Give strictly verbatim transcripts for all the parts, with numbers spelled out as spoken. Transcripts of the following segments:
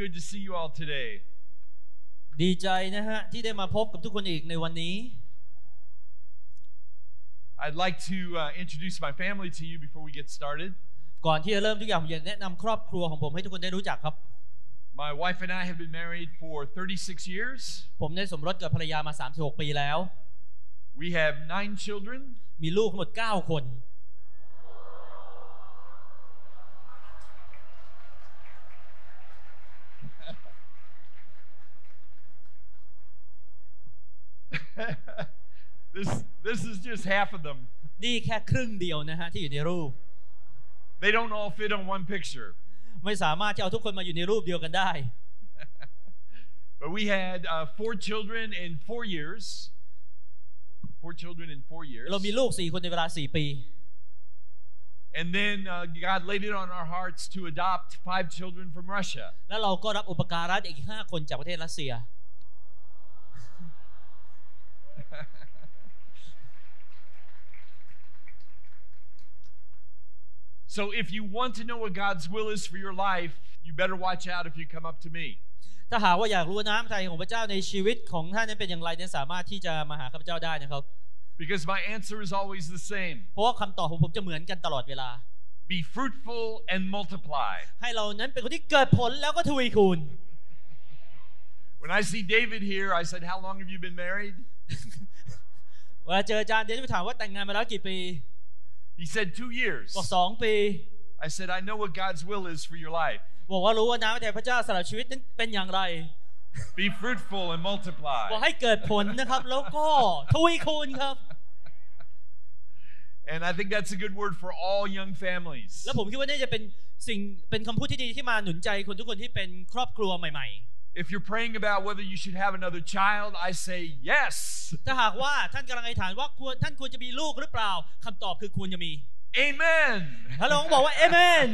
good to see you all today. ดีใจนะฮะที่ได้มาพบกับทุกคนอีกในวันนี้ I'd like to uh, introduce my family to you before we get started. ก่อนที่จะเริ่มทุกอย่างผมอยากแนะนำครอบครัวของผมให้ทุกคนได้รู้จักครับ My wife and I have been married for thirty-six years. ผมได้สมรสกับภรรยามาสามสิบหกปีแล้ว We have nine children. มีลูกทั้งหมดเก้าคน this this is just half of them. นี่แค่ครึ่งเดียวนะฮะที่อยู่ในรูป They don't all fit on one picture. ไม่สามารถที่เอาทุกคนมาอยู่ในรูปเดียวกันได้ But we had uh, four children in four years. Four children in four years. เรามีลูกสี่คนในเวลาสี่ปี And then uh, God laid it on our hearts to adopt five children from Russia. แล้วเราก็รับอุปการะอีกห้าคนจากประเทศรัสเซีย So if you want to know what God's will is for your life, you better watch out if you come up to me. ถ้าหากว่าอยากรู้น้ำใจของพระเจ้าในชีวิตของท่านนั้นเป็นอย่างไรเนี่ยสามารถที่จะมาหาข้าพเจ้าได้นะครับ Because my answer is always the same. เพราะว่าคำตอบของผมจะเหมือนกันตลอดเวลา Be fruitful and multiply. ให้เรานั้นเป็นคนที่เกิดผลแล้วก็ทวีคูณ When I see David here, I said, "How long have you been married?" เวลาเจออาจารย์เดนไปถามว่าแต่งงานมาแล้วกี่ปี He said two years. บอกสองปี I said, "I know what God's will is for your life. บอกว่ารู้ว่าน้ำใจพระเจ้าสำหรับชีวิตนั้นเป็นอย่างไร Be fruitful and multiply." บอกให้เกิดผลนะครับแล้วก็ทวีคูณครับ And I think that's a good word for all young families. แล้วผมคิดว่านี่จะเป็นสิ่งเป็นคำพูดที่ดีที่มาหนุนใจคนทุกคนที่เป็นครอบครัวใหม่ๆ If you're praying about whether you should have another child, I say yes. ถ้าหากว่าท่านกำลังอธิษฐานว่าควรท่านควรจะมีลูกหรือเปล่าคำตอบคือควรจะมี Amen. ฮัลโหลบอกว่าเอเมน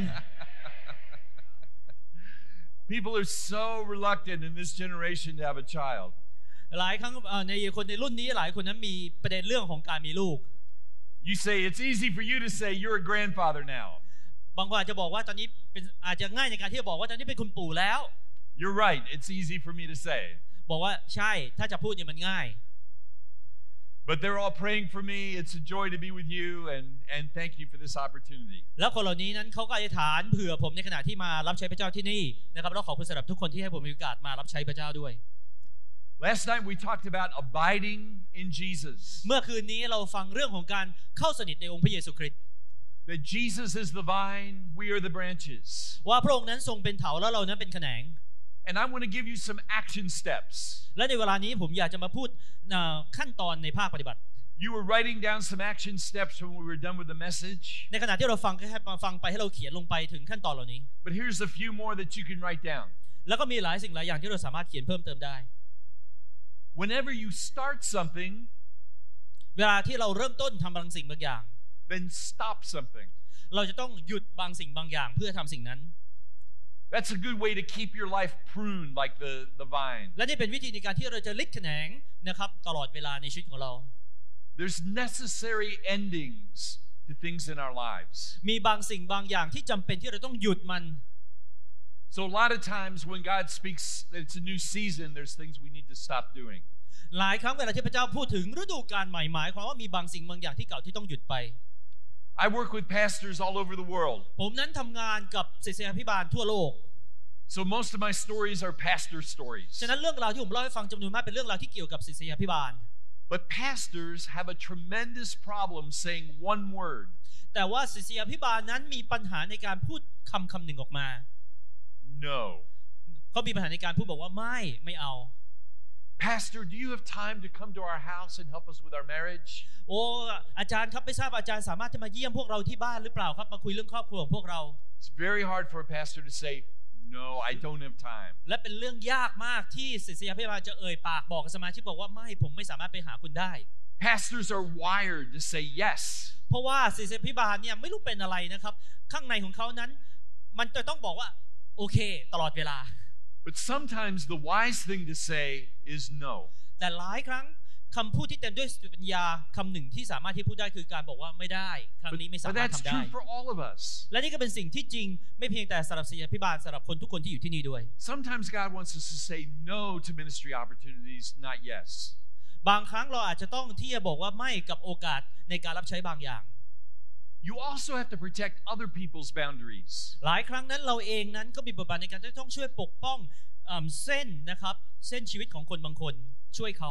People are so reluctant in this generation to have a child. หลายครั้งในคนในรุ่นนี้หลายคนนั้นมีประเด็นเรื่องของการมีลูก You say it's easy for you to say you're a grandfather now. บางคนอาจจะบอกว่าตอนนี้เป็นอาจจะง่ายในการที่จะบอกว่าตอนนี้เป็นคุณปู่แล้ว You're right. It's easy for me to say. บอกว่าใช่ถ้าจะพูดเนี่ยมันง่าย But they're all praying for me. It's a joy to be with you, and and thank you for this opportunity. แล้วคนเหล่านี้นั้นเขาก็อธิษฐานเผื่อผมในขณะที่มารับใช้พระเจ้าที่นี่นะครับแล้วขอบคุณสำหรับทุกคนที่ให้ผมมีโอกาสมารับใช้พระเจ้าด้วย Last night we talked about abiding in Jesus. เมื่อคืนนี้เราฟังเรื่องของการเข้าสนิทในองค์พระเยซูคริสต์ That Jesus is the vine, we are the branches. ว่าพระองค์นั้นทรงเป็นเถาแล้วเรานั้นเป็นแขนง And I want to give you some action steps. และในเวลานี้ผมอยากจะมาพูดขั้นตอนในภาคปฏิบัติ You were writing down some action steps when we were done with the message. ในขณะที่เราฟังก็ให้ฟังไปให้เราเขียนลงไปถึงขั้นตอนเหล่านี้ But here's a few more that you can write down. แล้วก็มีหลายสิ่งหลายอย่างที่เราสามารถเขียนเพิ่มเติมได้ Whenever you start something, เวลาที่เราเริ่มต้นทำบางสิ่งบางอย่าง then stop something. เราจะต้องหยุดบางสิ่งบางอย่างเพื่อทำสิ่งนั้น That's a good way to keep your life pruned like the, the vine. และนี่เป็นวิธีในการที่เราจะลิดแขนงนะครับตลอดเวลาในชีวิตของเรา There's necessary endings to things in our lives. มีบางสิ่งบางอย่างที่จำเป็นที่เราต้องหยุดมัน So a lot of times when God speaks that it's a new season, there's things we need to stop doing. หลายครั้งเวลาที่พระเจ้าพูดถึงฤดูกาลใหม่หมายความว่ามีบางสิ่งบางอย่างที่เก่าที่ต้องหยุดไป I work with pastors all over the world. ผมนั้นทำงานกับศิษยาภิบาลทั่วโลก So most of my stories are pastor stories. ฉะนั้นเรื่องราวที่ผมเล่าให้ฟังจำนวนมากเป็นเรื่องราวที่เกี่ยวกับศิษยาภิบาล But pastors have a tremendous problem saying one word. แต่ว่าศิษยาภิบาลนั้นมีปัญหาในการพูดคำคำหนึ่งออกมา No. เขามีปัญหาในการพูดบอกว่าไม่ไม่เอา Pastor, do you have time to come to our house and help us with our marriage? โอ้อาจารย์ครับไม่ทราบอาจารย์สามารถที่มาเยี่ยมพวกเราที่บ้านหรือเปล่าครับมาคุยเรื่องครอบครัวของพวกเรา It's very hard for a pastor to say, no, I don't have time. และเป็นเรื่องยากมากที่ศิษยาภิบาลจะเอ่ยปากบอกกับสมาชิกบอกว่าไม่ผมไม่สามารถไปหาคุณได้ Pastors are wired to say yes. เพราะว่าศิษยาภิบาลเนี่ยไม่รู้เป็นอะไรนะครับข้างในของเขานั้นมันจะต้องบอกว่าโอเคตลอดเวลา But sometimes the wise thing to say is no. แต่หลายครั้งคำพูดที่เต็มด้วยสติปัญญาคำหนึ่งที่สามารถที่พูดได้คือการบอกว่าไม่ได้ครั้งนี้ไม่สา But มารถ that's ทำได้ true for all of us. และนี่ก็เป็นสิ่งที่จริงไม่เพียงแต่สำหรับศิษยาภิบาลสำหรับคนทุกคนที่อยู่ที่นี่ด้วย Sometimes God wants us to say no to ministry opportunities, not yes. บางครั้งเราอาจจะต้องที่จะบอกว่าไม่กับโอกาสในการรับใช้บางอย่าง You also have to protect other people's boundaries. หลายครั้งนั้นเราเองนั้นก็มีบทบาทในการที่ต้องช่วยปกป้องเส้นนะครับเส้นชีวิตของคนบางคนช่วยเขา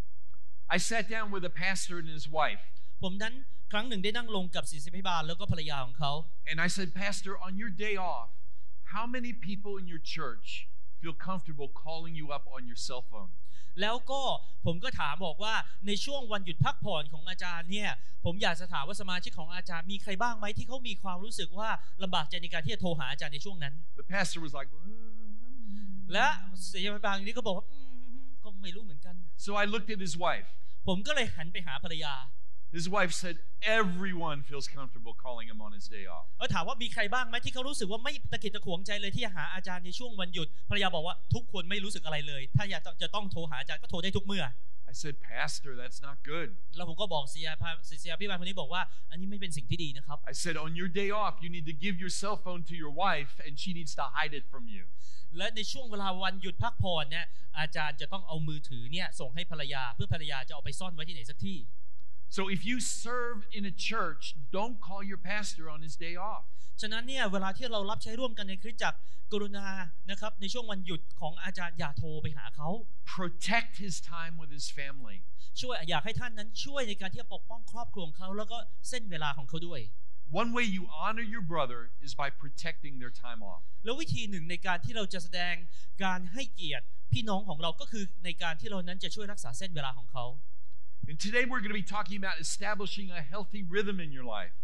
I sat down with a pastor and his wife. ผมนั้นครั้งหนึ่งได้นั่งลงกับศิษยาภิบาลแล้วก็ภรรยาของเขา And I said, Pastor, on your day off, how many people in your church feel comfortable calling you up on your cell phone? แล้วก็ผมก็ถามบอกว่าในช่วงวันหยุดพักผ่อนของอาจารย์เนี่ยผมอยากจะถามว่าสมาชิกของอาจารย์มีใครบ้างไหมที่เขามีความรู้สึกว่าลำบากใจในการที่จะโทรหาอาจารย์ในช่วงนั้น The pastor was like, mm. และศิษยาภิบาลนี้ก็บอกว่าก็ไม่รู้เหมือนกัน So I looked at his wife. ผมก็เลยหันไปหาภรรยา His wife said, everyone feels comfortable calling him on his day off. แล้วถามว่ามีใครบ้างไหมที่เขารู้สึกว่าไม่ตะกิดตะขวงใจเลยที่จะหาอาจารย์ในช่วงวันหยุดภรรยาบอกว่าทุกคนไม่รู้สึกอะไรเลยถ้าอยากจะต้องโทรหาอาจารย์ก็โทรได้ทุกเมื่อ I said, Pastor, that's not good. แล้วผมก็บอกศิษยาศิษยาภิบาลคนนี้บอกว่าอันนี้ไม่เป็นสิ่งที่ดีนะครับ I said, on your day off, you need to give your cell phone to your wife, and she needs to hide it from you. และในช่วงเวลาวันหยุดพักผ่อนเนี่ยอาจารย์จะต้องเอามือถือเนี่ยส่งให้ภรรยาเพื่อภรรยาจะเอาไปซ่อนไว้ที่ไหนสักที่ So if you serve in a church, don't call your pastor on his day off. ฉะนั้นเนี่ยเวลาที่เรารับใช้ร่วมกันในคริสตจักรกรุณานะครับในช่วงวันหยุดของอาจารย์อย่าโทรไปหาเขา Protect his time with his family. ช่วยอยากให้ท่านนั้นช่วยในการที่จะปกป้องครอบครัวของเขาแล้วก็เส้นเวลาของเขาด้วย One way you honor your brother is by protecting their time off. แล้ววิธีหนึ่งในการที่เราจะแสดงการให้เกียรติพี่น้องของเราก็คือในการที่เรานั้นจะช่วยรักษาเส้นเวลาของเขา And today we're going to be talking about establishing a healthy rhythm in your life.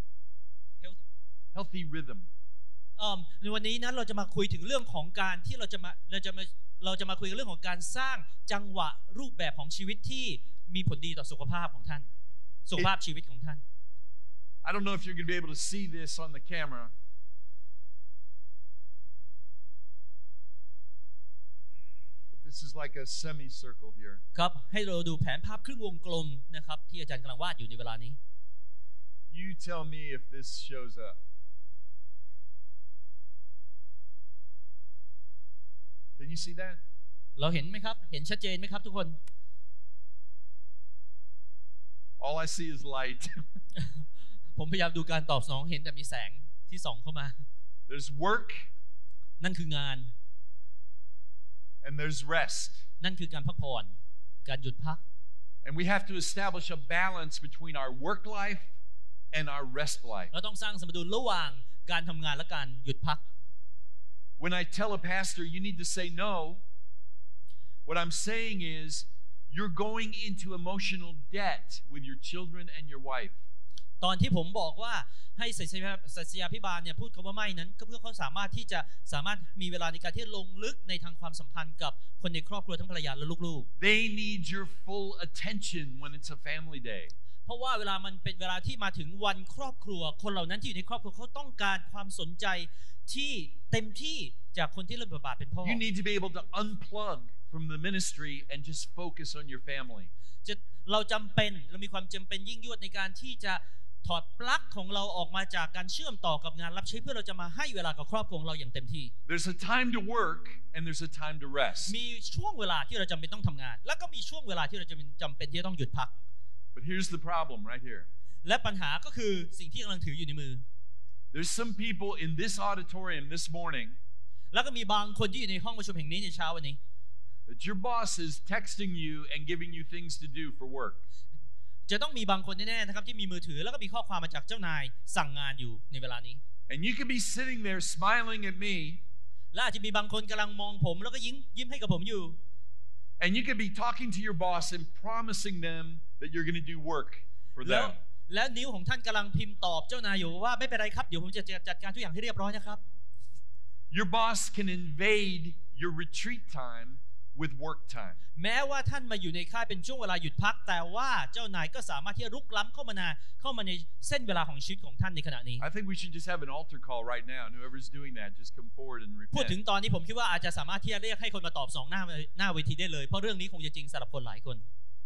Healthy rhythm. ในวันนี้นั้นเราจะมาคุยถึงเรื่องของการที่เราจะมาเราจะมาเราจะมาคุยเรื่องของการสร้างจังหวะรูปแบบของชีวิตที่มีผลดีต่อสุขภาพของท่านสุขภาพชีวิตของท่าน I don't know if you're going to be able to see this on the camera. But this is like a semicircle here. ครับให้เราดูแผนภาพครึ่งวงกลมนะครับที่อาจารย์กำลังวาดอยู่ในเวลานี้ You tell me if this shows up. Can you see that? เราเห็นไหมครับเห็นชัดเจนไหมครับทุกคน All I see is light. ผมพยายามดูการตอบสนองเห็นแต่มีแสงที่ส่องเข้ามา There's work. นั่นคืองาน And there's rest. นั่นคือการพักผ่อนการหยุดพัก And we have to establish a balance between our work life and our rest life. เราต้องสร้างสมดุลระหว่างการทำงานและการหยุดพัก When I tell a pastor you need to say no, what I'm saying is you're going into emotional debt with your children and your wife. ตอนที่ผมบอกว่าให้ศิษยาภิบาลเนี่ยพูดคำว่าไม่นั้นก็เพื่อเขาสามารถที่จะสามารถมีเวลาในการที่ลงลึกในทางความสัมพันธ์กับคนในครอบครัวทั้งภรรยาและลูกๆ They need your full attention when it's a family day. เพราะว่าเวลามันเป็นเวลาที่มาถึงวันครอบครัวคนเหล่านั้นที่อยู่ในครอบครัวเขาต้องการความสนใจที่เต็มที่จากคนที่เล่นบทบาทเป็นพ่อ You need to be able to unplug from the ministry and just focus on your family. จะเราจำเป็นเรามีความจำเป็นยิ่งยวดในการที่จะถอดปลั๊กของเราออกมาจากการเชื่อมต่อกับงานรับใช้เพื่อเราจะมาให้เวลากับครอบครัวของเราอย่างเต็มที่ There's a time to work and there's a time to rest. มีช่วงเวลาที่เราจำเป็นต้องทำงานแล้วก็มีช่วงเวลาที่เราจะจำเป็นที่จะต้องหยุดพัก But here's the problem right here. และปัญหาก็คือสิ่งที่กำลังถืออยู่ในมือ There's some people in this auditorium this morning แล้วก็มีบางคนที่อยู่ในห้องประชุมแห่งนี้ในเช้าวันนี้ that your boss is texting you and giving you things to do for work. จะต้องมีบางคนแน่ๆนะครับที่มีมือถือแล้วก็มีข้อความมาจากเจ้านายสั่งงานอยู่ในเวลานี้ And you could be sitting there smiling at me. และอาจจะมีบางคนกำลังมองผมแล้วก็ยิ้มยิ้มให้กับผมอยู่ And you could be talking to your boss and promising them that you're going to do work for แล้ว them. แล้วนิ้วของท่านกำลังพิมพ์ตอบเจ้านายอยู่ว่าไม่เป็นไรครับเดี๋ยวผมจะจัดการทุกอย่างให้เรียบร้อยนะครับ Your boss can invade your retreat time with work time. แม้ว่าท่านมาอยู่ในค่ายเป็นช่วงเวลาหยุดพักแต่ว่าเจ้านายก็สามารถที่จะรุกล้ำเข้ามานาเข้ามาในเส้นเวลาของชีวิตของท่านในขณะนี้ I think we should just have an altar call right now. And whoever's doing that, just come forward and พูดถึง repent. ตอนนี้ผมคิดว่าอาจจะสามารถที่จะเรียกให้คนมาตอบสองหน้าหน้าเวทีได้เลยเพราะเรื่องนี้คงจะจริงสำหรับคนหลายคน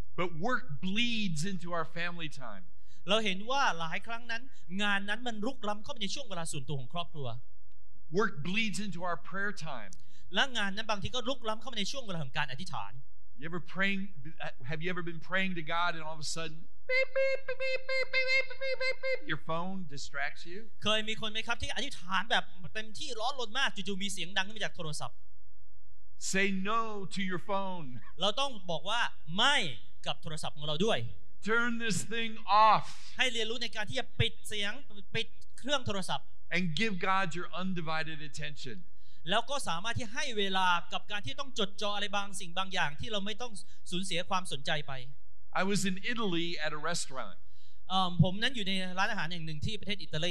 But work bleeds into our family time. เราเห็นว่าหลายครั้งนั้นงานนั้นมันรุกล้ำเข้าไปในช่วงเวลาส่วนตัวของครอบครัว Work bleeds into our prayer time. และงานนั้นบางทีก็รุกล้ำเข้าไปในช่วงเวลาของการอธิษฐาน You ever praying? Have you ever been praying to God and all of a sudden, beep, beep, beep, beep, beep, beep, beep, beep, beep, your phone distracts you? เคยมีคนไหมครับที่อธิษฐานแบบเต็มที่ร้อนรนมากจู่ๆมีเสียงดังขึ้นมาจากโทรศัพท์ Say no to your phone. เราต้องบอกว่าไม่กับโทรศัพท์ของเราด้วย Turn this thing off. ให้เรียนรู้ในการที่จะปิดเสียงปิดเครื่องโทรศัพท์ And give God your undivided attention. แล้วก็สามารถที่ให้เวลากับการที่ต้องจดจ่ออะไรบางสิ่งบางอย่างที่เราไม่ต้องสูญเสียความสนใจไป I was in Italy at a restaurant. ผมนั้นอยู่ในร้านอาหารแห่งหนึ่งที่ประเทศอิตาลี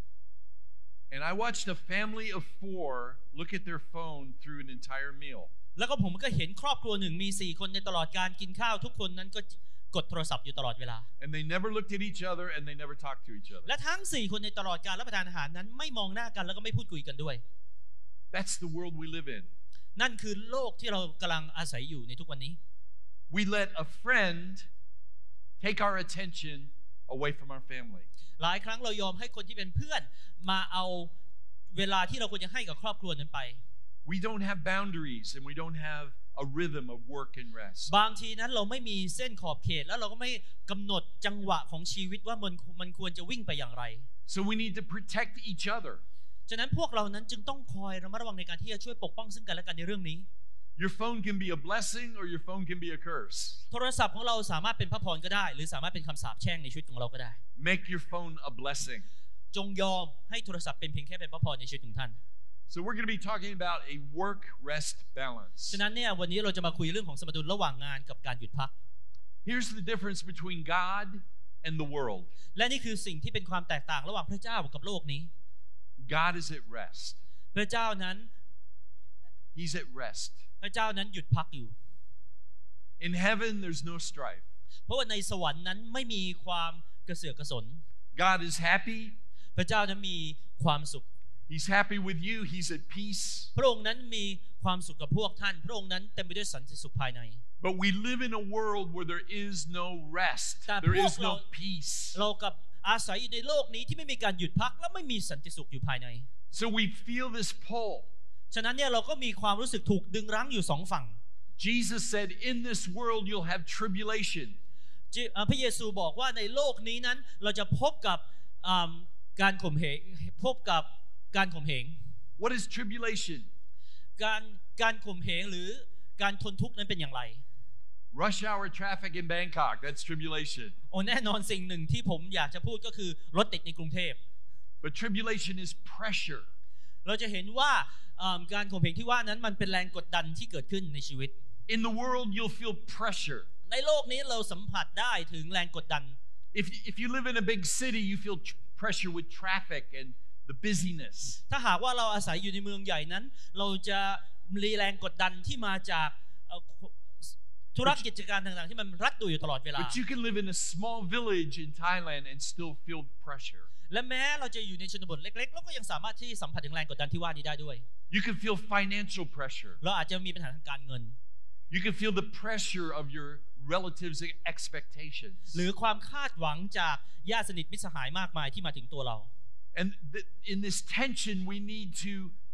And I watched a family of four look at their phone through an entire meal. แล้วก็ผมก็เห็นครอบครัวหนึ่งมีสี่คนในตลอดการกินข้าวทุกคนนั้นก็กดโทรศัพท์อยู่ตลอดเวลา And they never looked at each other and they never talked to each other. และทั้งสี่คนในตลอดการรับประทานอาหารนั้นไม่มองหน้ากันแล้วก็ไม่พูดคุยกันด้วย That's the world we live in. นั่นคือโลกที่เรากำลังอาศัยอยู่ในทุกวันนี้ We let a friend take our attention away from our family. หลายครั้งเรายอมให้คนที่เป็นเพื่อนมาเอาเวลาที่เราควรจะให้กับครอบครัวนั้นไป We don't have boundaries and we don't have a rhythm of work and rest. บางทีนั้นเราไม่มีเส้นขอบเขตแล้วเราก็ไม่กำหนดจังหวะของชีวิตว่ามันมันควรจะวิ่งไปอย่างไร So we need to protect each other. ฉะนั้นพวกเรานั้นจึงต้องคอยระมัดระวังในการที่จะช่วยปกป้องซึ่งกันและกันในเรื่องนี้ Your phone can be a blessing or your phone can be a curse. โทรศัพท์ของเราสามารถเป็นพระพรก็ได้หรือสามารถเป็นคำสาปแช่งในชีวิตของเราก็ได้ Make your phone a blessing. จงยอมให้โทรศัพท์เป็นเพียงแค่เป็นพระพรในชีวิตของท่าน So we're going to be talking about a work-rest balance. ฉะนั้นเนี่ยวันนี้เราจะมาคุยเรื่องของสมดุลระหว่างงานกับการหยุดพัก Here's the difference between God and the world. และนี่คือสิ่งที่เป็นความแตกต่างระหว่างพระเจ้ากับโลกนี้ God is at rest. พระเจ้านั้น He's at rest. พระเจ้านั้นหยุดพักอยู่ In heaven, there's no strife. เพราะว่าในสวรรค์นั้นไม่มีความกระเสือกกระสน God is happy. พระเจ้านั้นมีความสุข He's happy with you. He's at peace. พระองค์นั้นมีความสุขกับพวกท่านพระองค์นั้นเต็มไปด้วยสันติสุขภายใน But we live in a world where there is no rest. There is no peace. เรากับอาศัยอยู่ในโลกนี้ที่ไม่มีการหยุดพักและไม่มีสันติสุขอยู่ภายใน So we feel this pull. ฉะนั้นเนี่ยเราก็มีความรู้สึกถูกดึงรั้งอยู่สองฝั่ง Jesus said, in this world you'll have tribulation. พระเยซูบอกว่าในโลกนี้นั้นเราจะพบกับการข่มเหงพบกับการข่มเหง What is tribulation? การการข่มเหงหรือการทนทุกข์นั้นเป็นอย่างไร Rush hour traffic in Bangkok, that's tribulation. โอ้แน่นอนสิ่งหนึ่งที่ผมอยากจะพูดก็คือรถติดในกรุงเทพ But tribulation is pressure. เราจะเห็นว่าการข่มเหงที่ว่านั้นมันเป็นแรงกดดันที่เกิดขึ้นในชีวิต In the world you'll feel pressure. ในโลกนี้เราสัมผัสได้ถึงแรงกดดัน If if you live in a big city, you feel tr- pressure with traffic and the busyness. ถ้าหากว่าเราอาศัยอยู่ในเมืองใหญ่นั้นเราจะมีแรงกดดันที่มาจากธุรกิจการต่างๆที่มันรัดตัวอยู่ตลอดเวลา But you can live in a small village in Thailand and still feel pressure. และแม้เราจะอยู่ในชนบทเล็กๆเราก็ยังสามารถที่สัมผัสถึงแรงกดดันที่ว่านี้ได้ด้วย You can feel financial pressure. เราอาจจะมีปัญหาทางการเงิน You can feel the pressure of your relatives' expectations. หรือความคาดหวังจากญาติสนิทมิตรสหายมากมายที่มาถึงตัวเรา And th- in this tension we need to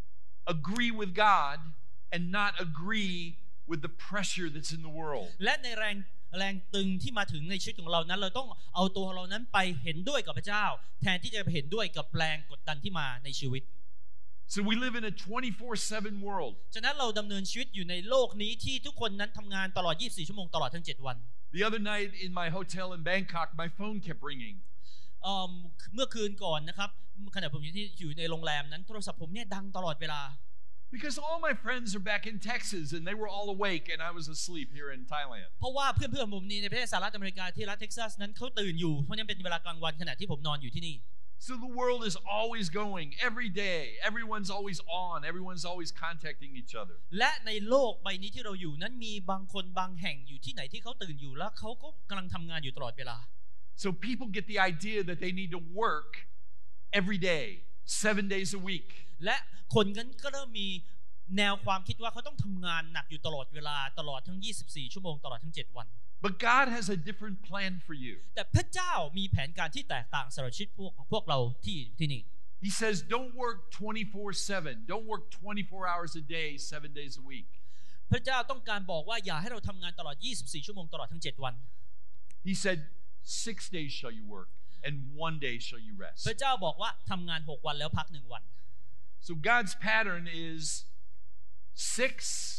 agree with God and not agree with the pressure that's in the world. และในแรงแรงตึงที่มาถึงในชีวิตของเรานั้นเราต้องเอาตัวเรานั้นไปเห็นด้วยกับพระเจ้าแทนที่จะไปเห็นด้วยกับแรงกดดันที่มาในชีวิต So we live in a twenty-four seven world. ฉะนั้นเราดำเนินชีวิตอยู่ในโลกนี้ที่ทุกคนนั้นทำงานตลอดยี่สิบสี่ชั่วโมงตลอดทั้งเจ็ดวัน The other night in my hotel in Bangkok, my phone kept ringing. เมื่อคืนก่อนนะครับขณะผมอยู่ที่อยู่ในโรงแรมนั้นโทรศัพท์ผมเนี่ยดังตลอดเวลา Because all my friends are back in Texas and they were all awake and I was asleep here in Thailand. เพราะว่าเพื่อนๆผมนี่ในประเทศสหรัฐอเมริกาที่รัฐเท็กซัสนั้นเขาตื่นอยู่เพราะนี่เป็นเวลากลางวันขณะที่ผมนอนอยู่ที่นี่ So the world is always going every day. Everyone's always on. Everyone's always contacting each other. และในโลกใบนี้ที่เราอยู่นั้นมีบางคนบางแห่งอยู่ที่ไหนที่เขาตื่นอยู่แล้วเขาก็กำลังทำงานอยู่ตลอดเวลา So people get the idea that they need to work every day, seven days a week. และคนนั้นก็เริ่มมีแนวความคิดว่าเขาต้องทำงานหนักอยู่ตลอดเวลาตลอดทั้งยี่สิบสี่ชั่วโมงตลอดทั้งเจ็ดวัน But God has a different plan for you. แต่พระเจ้ามีแผนการที่แตกต่างสำหรับชีวิตพวกของพวกเราที่ที่นี่ He says, don't work twenty-four seven. Don't work twenty-four hours a day, seven days a week. พระเจ้าต้องการบอกว่าอย่าให้เราทำงานตลอดยี่สิบสี่ชั่วโมงตลอดทั้งเจ็ดวัน He said, six days shall you work, and one day shall you พ rest. ระเจ้าบอกว่าทำงานหกวันแล้วพักหนึ่งวัน So God's pattern is six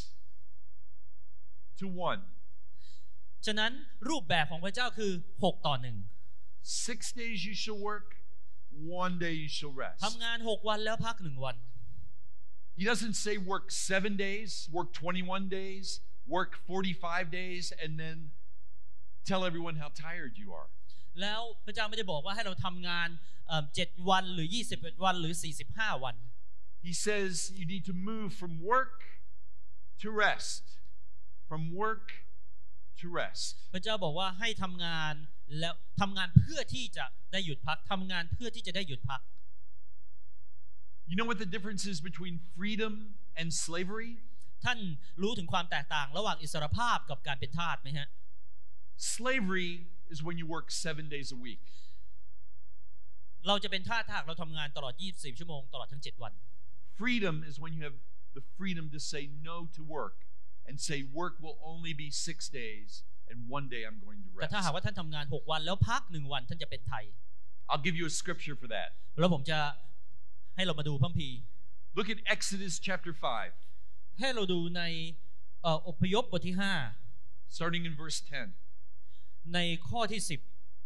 to one. ฉะนั้นรูปแบบของพระเจ้าคือหกต่อหนึ่ง Six days you shall work, one day you shall rest. ทำงานหกวันแล้วพักหนึ่งวัน He doesn't say work seven days, work twenty-one days, work forty-five days, and then tell everyone how tired you are. แล้วพระเจ้าไม่ได้บอกว่าให้เราทำงานเจ็ดวันหรือยี่สิบเอ็ดวันหรือสี่สิบห้าวัน He says you need to move from work to rest. From work to rest. พระเจ้าบอกว่าให้ทำงานแล้วทำงานเพื่อที่จะได้หยุดพักทำงานเพื่อที่จะได้หยุดพัก You know what the difference is between freedom and slavery? ท่านรู้ถึงความแตกต่างระหว่างอิสรภาพกับการเป็นทาสไหมฮะ Slavery is when you work seven days a week. เราจะเป็นทาสถ้าเราทำงานตลอดยี่สิบสี่ชั่วโมงตลอดทั้งเจ็ดวัน Freedom is when you have the freedom to say no to work and say work will only be six days and one day I'm going to แต่ rest. ถ้าหากว่าท่านทำงานหกวันแล้วพักหนึ่งวันท่านจะเป็นไทย I'll give you a scripture for that. แล้วผมจะให้เรามาดูพระคัมภีร์ Look at Exodus chapter five, ให้เราดูในอพยพบทที่ห้า starting in verse ten. ในข้อที่สิบ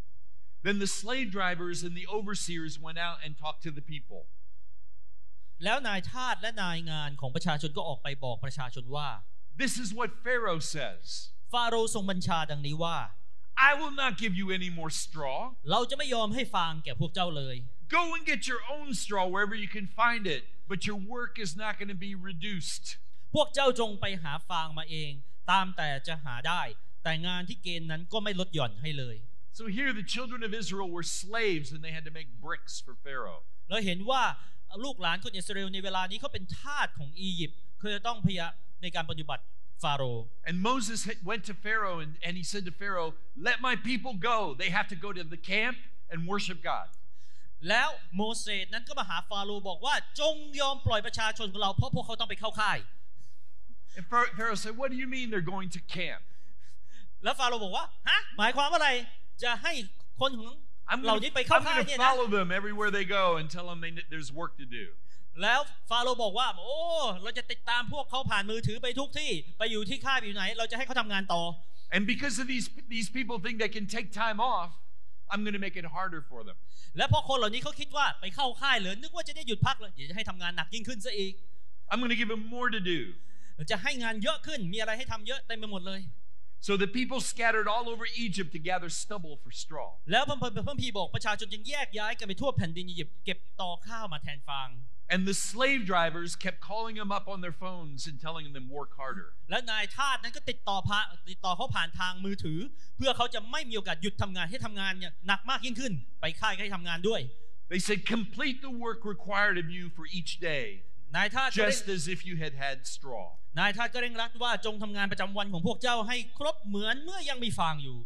Then the slave drivers and the overseers went out and talked to the people. แล้วนายทาสและนายงานของประชาชนก็ออกไปบอกประชาชนว่า This is what Pharaoh says. ฟาโรห์ทรงบัญชาดังนี้ว่า I will not give you any more straw. เราจะไม่ยอมให้ฟางแก่พวกเจ้าเลย Go and get your own straw wherever you can find it, but your work is not going to be reduced. พวกเจ้าจงไปหาฟางมาเองตามแต่จะหาได้แต่งานที่เกณฑ์นั้นก็ไม่ลดหย่อนให้เลย So here the children of Israel were slaves and they had to make bricks for Pharaoh. เราเห็นว่าลูกหลานคนอิสราเอลในเวลานี้เขาเป็นทาสของอียิปต์คือจะต้องพยายามในการปฏิบัติฟาโรห์ And Moses went to Pharaoh and, and he said to Pharaoh, let my people go. They have to go to the camp and worship God. แล้วโมเสสนั้นก็มาหาฟาโรห์บอกว่าจงยอมปล่อยประชาชนของเราเพราะพวกเขาต้องไปเข้าค่าย And Pharaoh said, what do you mean they're going to camp? แล้วฟาโรห์บอกว่าฮะหมายความว่าอะไรจะให้คนของ I'm เหล่า going นี้ to, ไปเข้า I'm ค่าย going เนี่ย to นะ follow them everywhere they go and tell them they, there's work to do. แล้วฟาโรห์บอกว่าโอ้เราจะติดตามพวกเขาผ่านมือถือไปทุกที่ไปอยู่ที่ค่ายอยู่ไหนเราจะให้เขาทำงานต่อ And because of these these people think they can take time off, I'm going to make it harder for them. และพอคนเหล่านี้เขาคิดว่าไปเข้าค่ายเหรอนึกว่าจะได้หยุดพักเลยเดี๋ยวจะให้ทำงานหนักยิ่งขึ้นซะอีก I'm going to give them more to do. จะให้งานเยอะขึ้นมีอะไรให้ทำเยอะเต็มไปหมดเลย So the people scattered all over Egypt to gather stubble for straw. แล้วพระคัมภีร์บอกประชาชนจึงแยกย้ายกันไปทั่วแผ่นดินอียิปต์เก็บตอข้าวมาแทนฟาง And the slave drivers kept calling them up on their phones and telling them work harder. และนายทาสนั้นก็ติดต่อพาติดต่อเขาผ่านทางมือถือเพื่อเขาจะไม่มีโอกาสหยุดทำงานให้ทำงานเนี่ยหนักมากยิ่งขึ้นไปค่ายให้ทำงานด้วย They said complete the work required of you for each day, นายทาส just as if you had had straw. นายทาสก็เร่งรัดว่าจงทำงานประจำวันของพวกเจ้าให้ครบเหมือนเมื่อยังมีฟางอยู่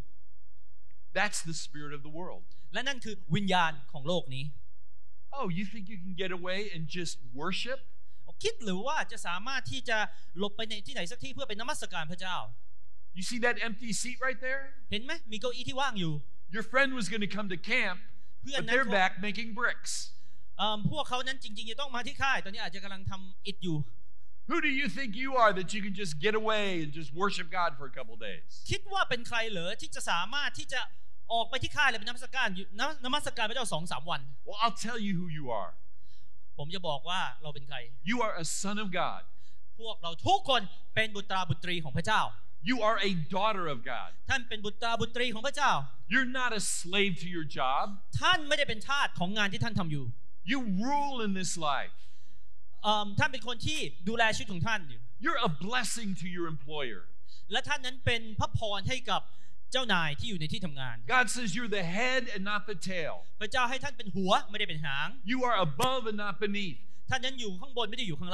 That's the spirit of the world. และนั่นคือวิญญาณของโลกนี้ Oh, you think you can get away and just worship? คิดหรือว่าจะสามารถที่จะหลบไปในที่ไหนสักที่เพื่อไปนมัสการพระเจ้า You see that empty seat right there? เห็นไหมมีเก้าอี้ที่ว่างอยู่ Your friend was going to come to camp, but they're back making bricks. พวกเขานั้นจริงๆจะต้องมาที่ค่ายตอนนี้อาจจะกำลังทำอิฐอยู่ Who do you think you are that you can just get away and just worship God for a couple days? คิดว่าเป็นใครเหรอที่จะสามารถที่จะออกไปที่ค่ายและไปนมัสการอยู่นมัสการพระเจ้าสองสามวัน Well, I'll tell you who you are. ผมจะบอกว่าเราเป็นใคร You are a son of God. พวกเราทุกคนเป็นบุตราบุตรีของพระเจ้า You are a daughter of God. ท่านเป็นบุตราบุตรีของพระเจ้า You're not a slave to your job. ท่านไม่ได้เป็นทาสของงานที่ท่านทำอยู่ You rule in this life. ท่านเป็นคนที่ดูแลชีวิตของท่านอยู่ You're a blessing to your employer. และท่านนั้นเป็นพระพรให้กับเจ้านายที่อยู่ในที่ทำงาน God says you're the head and not the tail. พระเจ้าให้ท่านเป็นหัวไม่ได้เป็นหาง You are above and not beneath. ท่านนั้นอยู่ข้างบนไม่ได้อยู่ข้างล่าง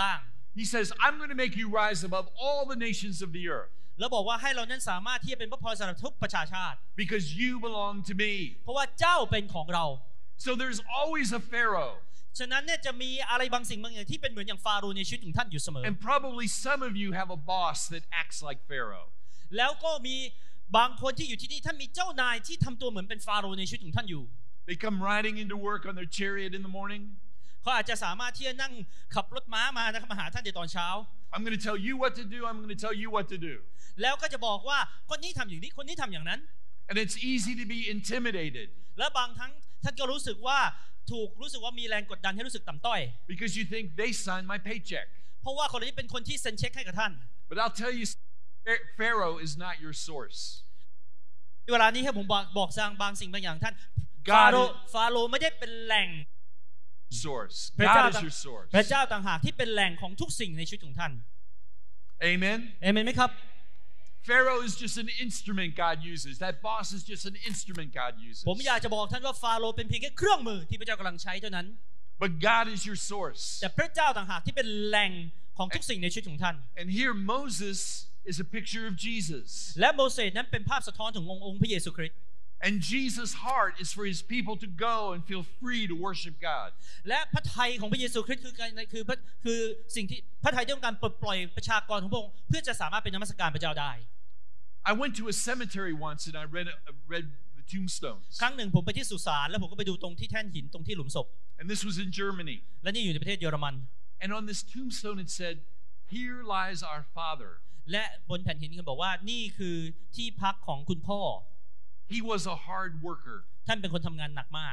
He says, I'm going to make you rise above all the nations of the earth. แล้วบอกว่าให้เรานั้นสามารถที่จะเป็นพระพรสำหรับทุกประชาชาติ Because you belong to me. เพราะว่าเจ้าเป็นของเรา So there's always a Pharaoh. ฉะนั้นเนี่ยจะมีอะไรบางสิ่งบางอย่างที่เป็นเหมือนอย่างฟาโรห์ในชีวิตของท่านอยู่เสมอ And probably some of you have a boss that acts like Pharaoh. แล้วก็มีบางคนที่อยู่ที่นี่ท่านมีเจ้านายที่ทำตัวเหมือนเป็นฟาโรห์ในชีวิตของท่านอยู่ They come riding into work on their chariot in the morning. เขาอาจจะสามารถที่จะนั่งขับรถม้ามานะครับมาหาท่านในตอนเช้า I'm going to tell you what to do. I'm going to tell you what to do. แล้วก็จะบอกว่าคนนี้ทำอย่างนี้คนนี้ทำอย่างนั้น And it's easy to be intimidated. และบางครั้งท่านก็รู้สึกว่าถูกรู้สึกว่ามีแรงกดดันให้รู้สึกต่ำต้อย Because you think they signed my paycheck. เพราะว่าคนนี้เป็นคนที่เซ็นเช็คให้กับท่าน But I'll tell you, Pharaoh is not your source. เวลานี้ให้ผมบอกบอกสร้างบางสิ่งบางอย่างท่านฟาโรห์ฟาโรห์ไม่ได้เป็นแหล่ง Source. พระเจ้า God is your source. พระเจ้าต่างหากที่เป็นแหล่งของทุกสิ่งในชีวิตของท่าน Amen. เอเมนไหมครับ Pharaoh is just an instrument God uses. That boss is just an instrument God uses. ผมอยากจะบอกท่านว่าฟาโรห์เป็นเพียงแค่เครื่องมือที่พระเจ้ากำลังใช้เท่านั้น But God is your source. แต่พระเจ้าต่างหากที่เป็นแหล่งของทุกสิ่งในชีวิตของท่าน And here Moses is a picture of Jesus. และโมเสสนั้นเป็นภาพสะท้อนถึงองค์พระเยซูคริสต์ And Jesus' heart is for his people to go and feel free to worship God. และพระทัยของพระเยซูคริสต์คือการคือพระคือสิ่งที่พระทัยที่ต้องการปลดปล่อยประชากรของพระองค์เพื่อจะสามารถเป็นนมัสการพระเจ้าได้ I went to a cemetery once and I read read the tombstones. ครั้งหนึ่งผมไปที่สุสานแล้วผมก็ไปดูตรงที่แท่นหินตรงที่หลุมศพ And this was in Germany. และนี่อยู่ในประเทศเยอรมัน And on this tombstone it said, "Here lies our father." และบนแผ่นหินเขาบอกว่านี่คือที่พักของคุณพ่อ He was a hard worker. ท่านเป็นคนทำงานหนักมาก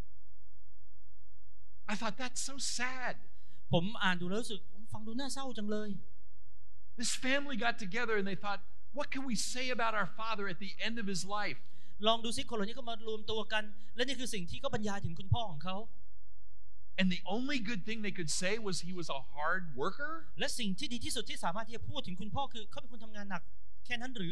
I thought that's so sad. ผมอ่านดูแล้วรู้สึกฟังดูน่าเศร้าจังเลย This family got together and they thought, what can we say about our father at the end of his life? ลองดูซิคนเหล่านี้ก็มารวมตัวกันและนี่คือสิ่งที่เขาบรรยายถึงคุณพ่อของเขา And the only good thing they could say was he was a hard worker? และสิ่งที่ดีที่สุดที่สามารถที่จะพูดถึงคุณพ่อคือเขาเป็นคนทำงานหนักแค่นั้นหรือ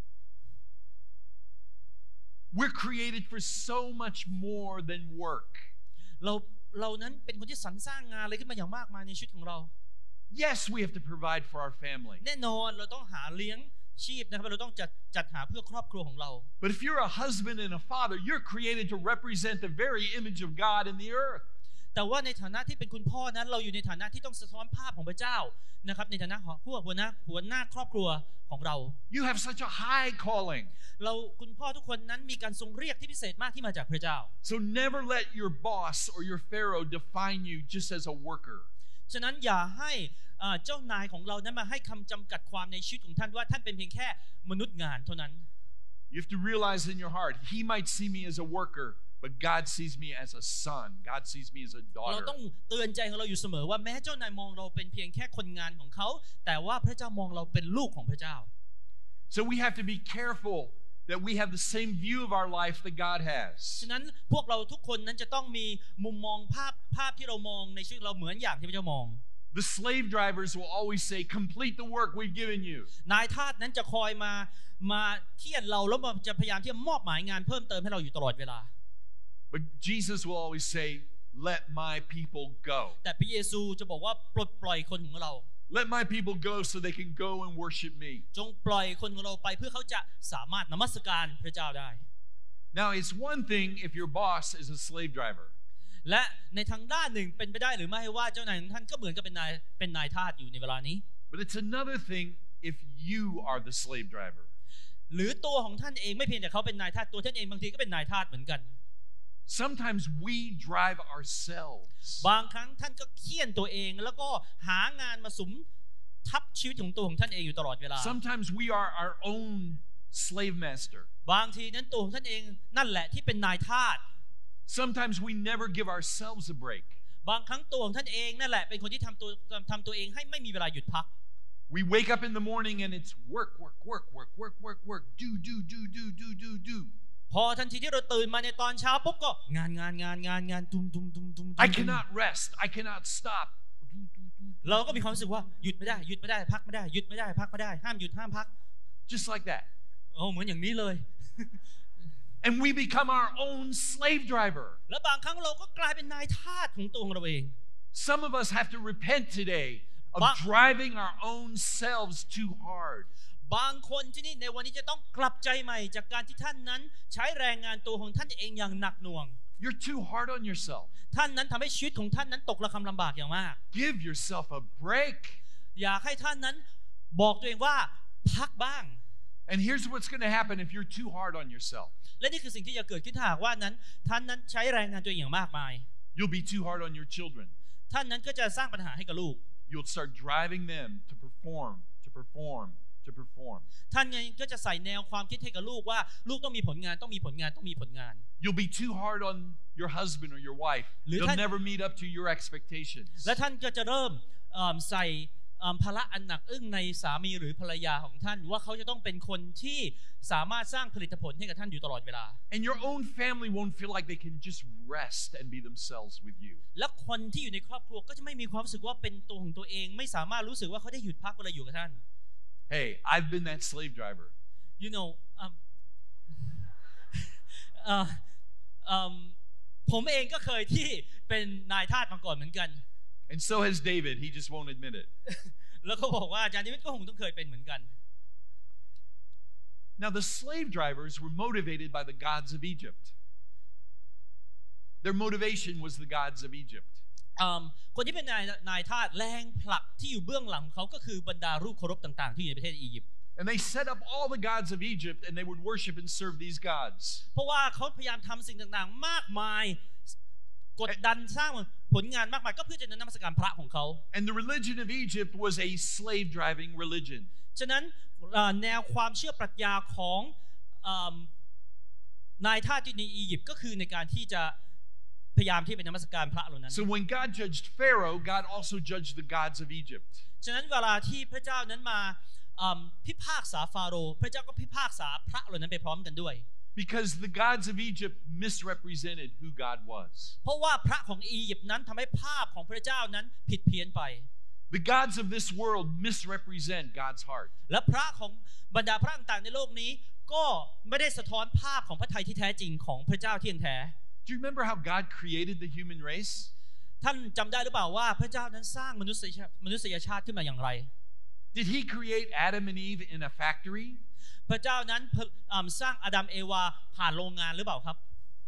We're created for so much more than work. เราเรานั้นเป็นคนที่สรรสร้างงานอะไรขึ้นมาอย่างมากมายในชีวิตของเรา Yes, we have to provide for our family. แน่นอนเราต้องหาเลี้ยงชีพนะครับเราต้องจัดจัดหาเพื่อครอบครัวของเรา But if you're a husband and a father, you're created to represent the very image of God in the earth. แต่ว่าในฐานะที่เป็นคุณพ่อนั้นเราอยู่ในฐานะที่ต้องสะท้อนภาพของพระเจ้านะครับในฐานะของผู้หัวหน้าหัวหน้าครอบครัวของเรา You have such a high calling. เราคุณพ่อทุกคนนั้นมีการทรงเรียกที่พิเศษมากที่มาจากพระเจ้า So never let your boss or your Pharaoh define you just as a worker. ฉะนั้นอย่าให้เจ้านายของเรานั้นมาให้คำจำกัดความในชีวิตของท่านว่าท่านเป็นเพียงแค่มนุษย์งานเท่านั้น You have to realize in your heart, he might see me as a worker, but God sees me as a son. God sees me as a เรา daughter. ต้องเตือนใจของเราอยู่เสมอว่าแม้เจ้านายมองเราเป็นเพียงแค่คนงานของเขาแต่ว่าพระเจ้ามองเราเป็นลูกของพระเจ้า So we have to be careful that we have the same view of our life that God has. ฉะนั้นพวกเราทุกคนนั้นจะต้องมีมุมมองภาพภาพที่เรามองในชีวิตเราเหมือนอย่างที่พระเจ้ามอง The slave drivers will always say, complete the work we've given you. นายทาสนั้นจะคอยมามาเคี่ยนเราแล้วมาจะพยายามที่จะมอบหมายงานเพิ่มเติมให้เราอยู่ตลอดเวลา But Jesus will always say, let my people go. แต่พระเยซูจะบอกว่าปลดปล่อยคนของเรา Let my people go so they can go and worship me. จงปล่อยคนของเราไปเพื่อเขาจะสามารถนมัสการพระเจ้าได้ Now it's one thing if your boss is a slave driver. และในทางด้านหนึ่งเป็นไปได้หรือไม่ว่าเจ้านายของท่านก็เหมือนกับเป็นนายเป็นนายทาสอยู่ในเวลานี้ But it's another thing if you are the slave driver. หรือตัวของท่านเองไม่เพียงแต่เขาเป็นนายทาสตัวท่านเองบางทีก็เป็นนายทาสเหมือนกัน Sometimes we drive ourselves. บางครั้งท่านก็เคี่ยนตัวเองแล้วก็หางานมาสุมทับชีวิตของตัวของท่านเองอยู่ตลอดเวลา Sometimes we are our own slave master. บางทีนั้นตัวของท่านเองนั่นแหละที่เป็นนายทาส Sometimes we never give ourselves a break. บางครั้งตัวของท่านเองนั่นแหละเป็นคนที่ทำตัวทำตัวเองให้ไม่มีเวลาหยุดพัก We wake up in the morning and it's work, work, work, work, work, work, work, do, do, do, do, do, do, do. พอทันทีที่เราตื่นมาในตอนเช้าปุ๊บก็งานงานงานงานงานตุ้มตุ้มตุ้มตุ้ม I cannot rest. I cannot stop. เราก็มีความรู้สึกว่าหยุดไม่ได้หยุดไม่ได้พักไม่ได้หยุดไม่ได้พักไม่ได้ห้ามหยุดห้ามพัก Just like that. โอ้เหมือนอย่างนี้เลย And we become our own slave driver. และบางครั้งเราก็กลายเป็นนายทาสของตัวของเราเอง Some of us have to repent today of driving our own selves too hard. บางคนที่นี่ในวันนี้จะต้องกลับใจใหม่จากการที่ท่านนั้นใช้แรงงานตัวของท่านเองอย่างหนักหน่วง You're too hard on yourself. ท่านนั้นทำให้ชีวิตของท่านนั้นตกระกำลำบากอย่างมาก Give yourself a break. อยากให้ท่านนั้นบอกตัวเองว่าพักบ้าง And here's what's going to happen if you're too hard on yourself. และนี่คือสิ่งที่จะเกิดขึ้นถ้าหากว่านั้นท่านนั้นใช้แรงงานตัวเองอย่างมากมาย You'll be too hard on your children. ท่านนั้นก็จะสร้างปัญหาให้กับลูก You'll start driving them to perform, to perform, to perform. ท่านก็จะใส่แนวความคิดให้กับลูกว่าลูกต้องมีผลงานต้องมีผลงานต้องมีผลงาน You'll be too hard on your husband or your wife. They'll never meet up to your expectations. และท่านก็จะเริ่มใส่ภาระอันหนักอึ้งในสามีหรือภรรยาของท่านว่าเขาจะต้องเป็นคนที่สามารถสร้างผลิตผลให้กับท่านอยู่ตลอดเวลา And your own family won't feel like they can just rest and be themselves with you. และคนที่อยู่ในครอบครัวก็จะไม่มีความรู้สึกว่าเป็นตัวของตัวเองไม่สามารถรู้สึกว่าเขาได้หยุดพักเวลาอยู่กับท่าน Hey, I've been that slave driver. You know, um, เอ่อเอ่อผมเองก็เคยที่เป็นนายทาสมาก่อนเหมือนกัน And so has David. He just won't admit it. แล้วก็บอกว่าอาจารย์เดวิดก็คงต้องเคยเป็นเหมือนกัน Now the slave drivers were motivated by the gods of Egypt. Their motivation was the gods of Egypt. คนที่เป็นนายนายทาสแรงผลักที่อยู่เบื้องหลังเขาก็คือบรรดารูปเคารพต่างๆที่อยู่ในประเทศอียิปต์ And they set up all the gods of Egypt and they would worship and serve these gods. เพราะว่าเขาพยายามทำสิ่งต่างๆมากมายกดดันสร้างผลงานมากมายก็เพื่อจะนมัสการพระของเขา And the religion of Egypt was a slave driving religion. ฉะนั้นแนวความเชื่อปรัชญาของนายทาสที่ในอียิปต์ก็คือในการที่จะพยายามที่เป็นนมัสการพระเหล่านั้น So when God judged Pharaoh, God also judged the gods of Egypt. ฉะนั้นเวลาที่พระเจ้านั้นมาพิพากษาฟาโรห์พระเจ้าก็พิพากษาพระเหล่านั้นไปพร้อมกันด้วย Because the gods of Egypt misrepresented who God was. เพราะว่าพระของอียิปต์นั้นทำให้ภาพของพระเจ้านั้นผิดเพี้ยนไป The gods of this world misrepresent God's heart. และพระของบรรดาพระต่างๆในโลกนี้ก็ไม่ได้สะท้อนภาพของพระทัยที่แท้จริงของพระเจ้าที่แท้ Do you remember how God created the human race? ท่านจำได้หรือเปล่าว่าพระเจ้านั้นสร้างมนุษยมนุษยชาติขึ้นมาอย่างไร Did he create Adam and Eve in a factory? พระเจ้านั้นสร้างอาดัมเอวาผ่านโรงงานหรือเปล่าครับ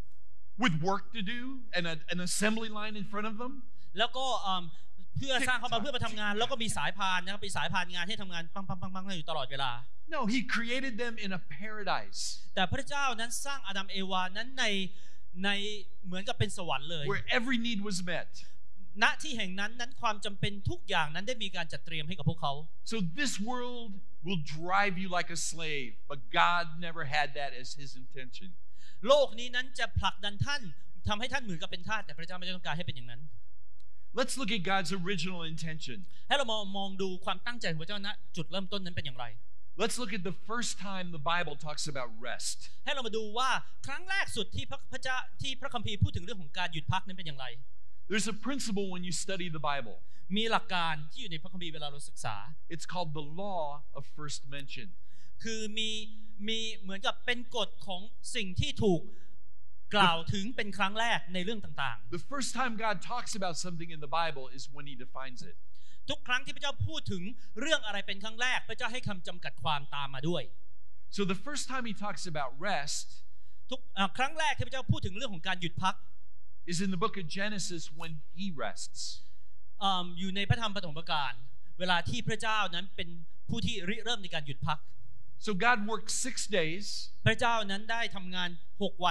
With work to do and a, an assembly line in front of them? แล้วก็เพื่อสร้างเขามาเพื่อมาทำงานแล้วก็มีสายพานนะครับมีสายพานงานให้ทำงานปังปังปังปังอยู่ตลอดเวลา No, he created them in a paradise. แต่พระเจ้านั้นสร้างอาดัมเอวานั้นในในเหมือนกับเป็นสวรรค์เลย Where every need was met. ณที่แห่งนั้นนั้นความจำเป็นทุกอย่างนั้นได้มีการจัดเตรียมให้กับพวกเขา So this world will drive you like a slave, but God never had that as his intention. โลกนี้นั้นจะผลักดันท่านทำให้ท่านเหมือนกับเป็นทาสแต่พระเจ้าไม่ได้ต้องการให้เป็นอย่างนั้น Let's look at God's original intention. ให้เรามองมองดูความตั้งใจของพระเจ้าณจุดเริ่มต้นนั้นเป็นอย่างไร Let's look at the first time the Bible talks about rest. ให้เรามาดูว่าครั้งแรกสุดที่พระเจ้าที่พระคัมภีร์พูดถึงเรื่องของการหยุดพักนั้นเป็นอย่างไร There's a principle when you study the Bible. มีหลักการที่อยู่ในพระคัมภีร์เวลาเราศึกษา It's called the law of first mention. คือมีมีเหมือนกับเป็นกฎของสิ่งที่ถูกกล่าวถึงเป็นครั้งแรกในเรื่องต่างๆ The first time God talks about something in the Bible is when he defines it. ทุกครั้งที่พระเจ้าพูดถึงเรื่องอะไรเป็นครั้งแรกพระเจ้าให้คำจำกัดความตามมาด้วย So the first time he talks about rest ทุกครั้งแรกที่พระเจ้าพูดถึงเรื่องของการหยุดพัก is in the book of Genesis when he rests. อยู่ในพระธรรมปฐมกาลเวลาที่พระเจ้านั้นเป็นผู้ที่ริเริ่มในการหยุดพัก So God worked six days พระเจ้านั้นได้ทำงานหกวัน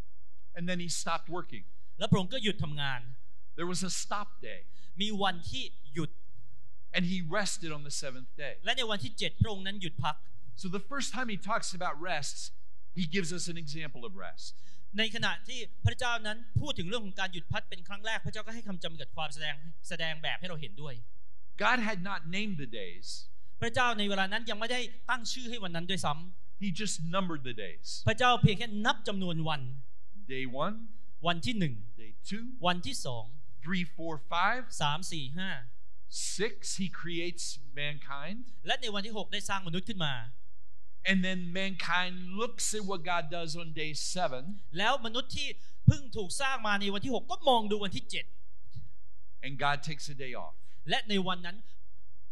and then he stopped working. แล้วพระองค์ก็หยุดทำงาน There was a stop day. มีวันที่หยุด And he rested on the seventh day. และในวันที่เจ็ดพระองค์นั้นหยุดพัก So the first time he talks about rest, he gives us an example of rest. ในขณะที่พระเจ้านั้นพูดถึงเรื่องของการหยุดพักเป็นครั้งแรกพระเจ้าก็ให้คำจำกัดความแสดงแสดงแบบให้เราเห็นด้วย God had not named the days. พระเจ้าในเวลานั้นยังไม่ได้ตั้งชื่อให้วันนั้นด้วยซ้ำ He just numbered the days. พระเจ้าเพียงแค่นับจำนวนวัน Day one, วันที่หนึ่ง day two, วันที่สอง three, four, five, สามสี่ห้า six. He creates mankind. และในวันที่หกได้สร้างมนุษย์ขึ้นมา And then mankind looks at what God does on day seven. แล้วมนุษย์ที่เพิ่งถูกสร้างมาในวันที่หกก็มองดูวันที่เจ็ด And God takes a day off. และในวันนั้น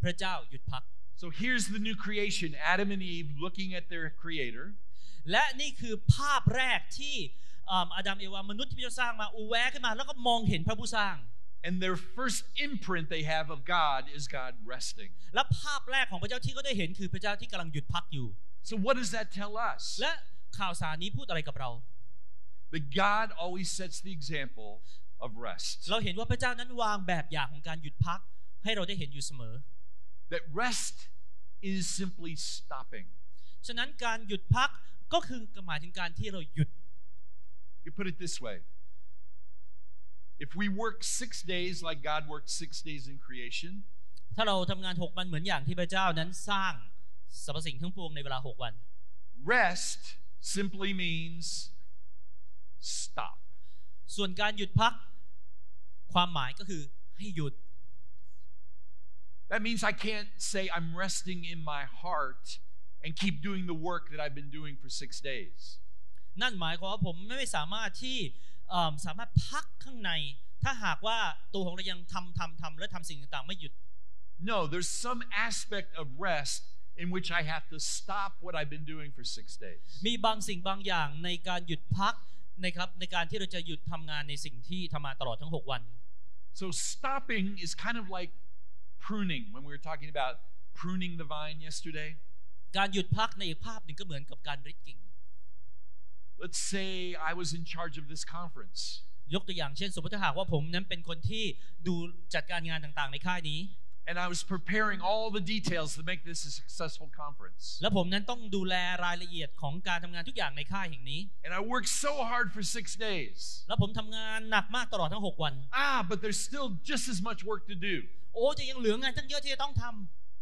พระเจ้าหยุดพัก So here's the new creation, Adam and Eve looking at their creator. และนี่คือภาพแรกที่อาดัมเอวามนุษย์ที่พระเจ้าสร้างมาอูแวขึ้นมาแล้วก็มองเห็นพระผู้สร้าง And their first imprint they have of God is God resting. และภาพแรกของพระเจ้าที่เขาได้เห็นคือพระเจ้าที่กำลังหยุดพักอยู่ So what does that tell us? และข่าวสารนี้พูดอะไรกับเรา That God always sets the example of rest. เราเห็นว่าพระเจ้านั้นวางแบบอย่างของการหยุดพักให้เราได้เห็นอยู่เสมอ That rest is simply stopping. ฉะนั้นการหยุดพักก็คือหมายถึงการที่เราหยุด You put it this way. If we work six days like God worked six days in creation, ถ้าเราทำงานหกวันเหมือนอย่างที่พระเจ้านั้นสร้างสรรพสิ่งทั้งปวงในเวลาหกวัน rest simply means stop. ส่วนการหยุดพักความหมายก็คือให้หยุด That means I can't say I'm resting in my heart and keep doing the work that I've been doing for six days. นั่นหมายความว่าผมไม่สามารถที่สามารถพักข้างในถ้าหากว่าตัวของเรายังทำทำทำและทำสิ่งต่างๆไม่หยุด No, there's some aspect of rest in which I have to stop what I've been doing for six days. มีบางสิ่งบางอย่างในการหยุดพักนะครับในการที่เราจะหยุดทำงานในสิ่งที่ทำมาตลอดทั้งหกวัน So stopping is kind of like pruning when we were talking about pruning the vine yesterday. การหยุดพักในอีกภาพหนึ่งก็เหมือนกับการริดกิ่ง Let's say I was in charge of this conference. ยกตัวอย่างเช่นสมมติถ้าหากว่าผมนั้นเป็นคนที่ดูจัดการงานต่างๆในค่ายนี้ And I was preparing all the details to make this a successful conference. และผมนั้นต้องดูแลรายละเอียดของการทำงานทุกอย่างในค่ายแห่งนี้ And I worked so hard for six days. และผมทำงานหนักมากตลอดทั้งหกวัน Ah, but there's still just as much work to do. โอ้จะยังเหลืองานตั้งเยอะที่จะต้องท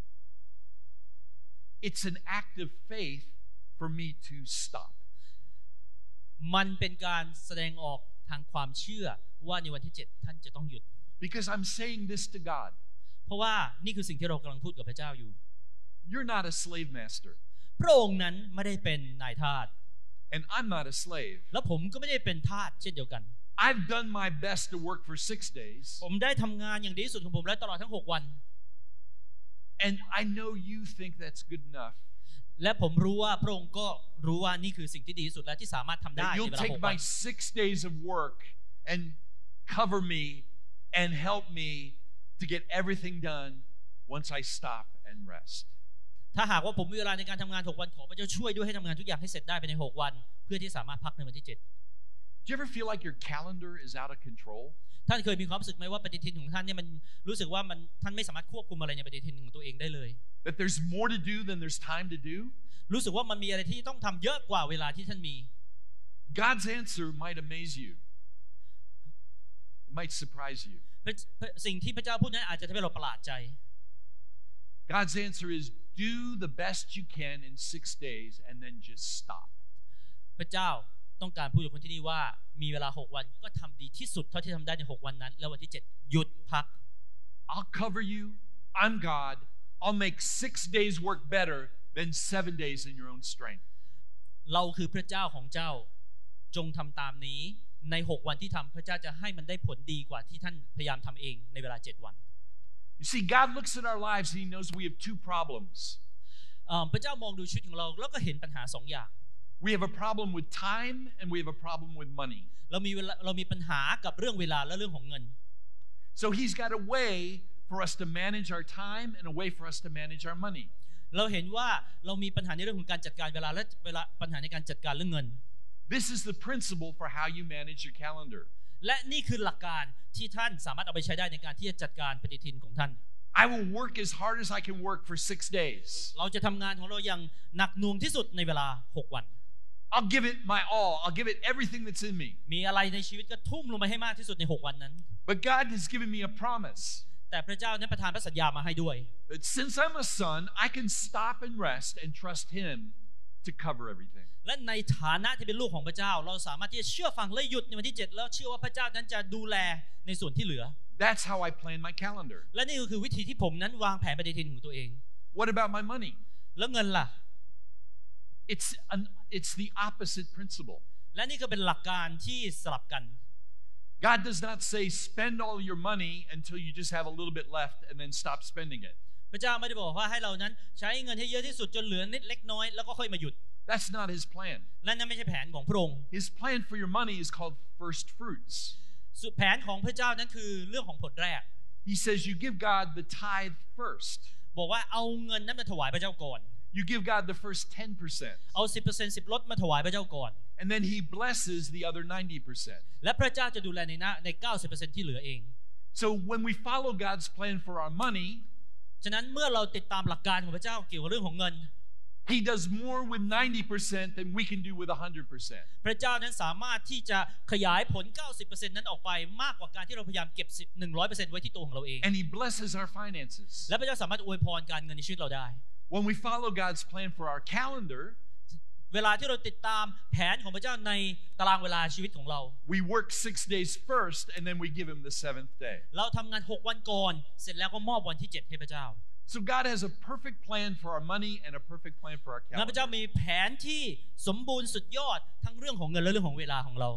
ำ It's an act of faith for me to stop. มันเป็นการแสดงออกทางความเชื่อว่าในวันที่เจ็ดท่านจะต้องหยุด Because I'm saying this to God. เพราะว่านี่คือสิ่งที่เรากำลังพูดกับพระเจ้าอยู่ You're not a slave master. พระองค์นั้นไม่ได้เป็นนายทาส And I'm not a slave. และผมก็ไม่ได้เป็นทาสเช่นเดียวกัน I've done my best to work for six days. ผมได้ทำงานอย่างดีที่สุดของผมและตลอดทั้งหกวัน And I know you think that's good enough. และผมรู้ว่าพระองค์ก็รู้ว่านี่คือสิ่งที่ดีที่สุดและที่สามารถทำได้ใน You'll เวลาห take กวัน my six days of work and cover me and help me to get everything done once I stop and rest. ถ้าหากว่าผมมีเวลาในการทำงานหกวันขอพระเจ้าช่วยด้วยให้ทำงานทุกอย่างให้เสร็จได้ภายในหกวันเพื่อที่สามารถพักในวันที่เจ็ด Do you ever feel like your calendar is out of control? ท่านเคยมีความรู้สึกไหมว่าปฏิทินของท่านเนี่ยมันรู้สึกว่ามันท่านไม่สามารถควบคุมอะไรในปฏิทินของตัวเองได้เลย That there's more to do than there's time to do? รู้สึกว่ามันมีอะไรที่ต้องทำเยอะกว่าเวลาที่ท่านมี God's answer might amaze you. It might surprise you. สิ่งที่พระเจ้าพูดนั้นอาจจะทำให้เราประหลาดใจ God's answer is do the best you can in six days and then just stop. พระเจ้าต้องการพูดกับคนที่นี่ว่ามีเวลาหกวันก็ทำดีที่สุดเท่าที่ทำได้ในหกวันนั้นแล้ววันที่เจ็ดหยุดพัก I'll cover you. I'm God. I'll make six days work better than seven days in your own strength. เราคือพระเจ้าของเจ้าจงทำตามนี้ในหกวันที่ทำพระเจ้าจะให้มันได้ผลดีกว่าที่ท่านพยายามทำเองในเวลาเจ็ดวัน You see, God looks at our lives and He knows we have two problems. พระเจ้ามองดูชีวิตของเราแล้วก็เห็นปัญหาสองอย่าง We have a problem with time and we have a problem with money. เรามีเรามีปัญหากับเรื่องเวลาและเรื่องของเงิน So He's got a way for us to manage our time and a way for us to manage our money. เราเห็นว่าเรามีปัญหาในเรื่องของการจัดการเวลาและเวลาปัญหาในการจัดการเรื่องเงิน This is the principle for how you manage your calendar. และนี่คือหลักการที่ท่านสามารถเอาไปใช้ได้ในการที่จะจัดการปฏิทินของท่าน I will work as hard as I can work for six days. เราจะทำงานของเราอย่างหนักหน่วงที่สุดในเวลาหกวัน I'll give it my all. I'll give it everything that's in me. มีอะไรในชีวิตก็ทุ่มลงไปให้มากที่สุดในหกวันนั้น But God has given me a promise. แต่พระเจ้านั้นประทานพระสัญญามาให้ด้วย That since I'm a son, I can stop and rest and trust Him to cover everything. และในฐานะที่เป็นลูกของพระเจ้าเราสามารถที่จะเชื่อฟังและหยุดในวันที่เจ็ดแล้วเชื่อว่าพระเจ้านั้นจะดูแลในส่วนที่เหลือ That's how I plan my calendar. และนี่ก็คือวิธีที่ผมนั้นวางแผนปฏิทินของตัวเอง What about my money? แล้วเงินล่ะ It's an, it's the opposite principle. และนี่ก็เป็นหลักการที่สลับกัน God does not say spend all your money until you just have a little bit left and then stop spending it. พระเจ้าไม่ได้บอกว่าให้เรานั้นใช้เงินให้เยอะที่สุดจนเหลือนิดเล็กน้อยแล้วก็ค่อยมาหยุด That's not his plan. และนั่นไม่ใช่แผนของพระองค์ His plan for your money is called first fruits. แผนของพระเจ้านั้นคือเรื่องของผลแรก He says you give God the tithe first. บอกว่าเอาเงินนั้นมาถวายพระเจ้าก่อน You give God the first ten percent. เอา สิบเปอร์เซ็นต์ สิบลดมาถวายพระเจ้าก่อน And then he blesses the other ninety percent. และพระเจ้าจะดูแลในหน้าใน เก้าสิบเปอร์เซ็นต์ ที่เหลือเอง So when we follow God's plan for our money, ฉะนั้นเมื่อเราติดตามหลักการของพระเจ้าเกี่ยวกับเรื่องของเงิน He does more with ninety percent than we can do with one hundred percent. พระเจ้านั้นสามารถที่จะขยายผล เก้าสิบเปอร์เซ็นต์ นั้นออกไปมากกว่าการที่เราพยายามเก็บ หนึ่งร้อยเปอร์เซ็นต์ ไว้ที่ตัวของเราเอง And he blesses our finances. และพระเจ้าสามารถอวยพรการเงินในชีวิตเราได้ When we follow God's plan for our calendar, เวลาที่เราติดตามแผนของพระเจ้าในตารางเวลาชีวิตของเรา we work six days first and then we give him the seventh day. เราทำงานหกวันก่อนเสร็จแล้วก็มอบวันที่เจ็ดให้พระเจ้า So God has a perfect plan for our money and a perfect plan for our พระเจ้า calendar. มีแผนที่สมบูรณ์สุดยอดทั้งเรื่องของเงินและเรื่องของเวลาของเรา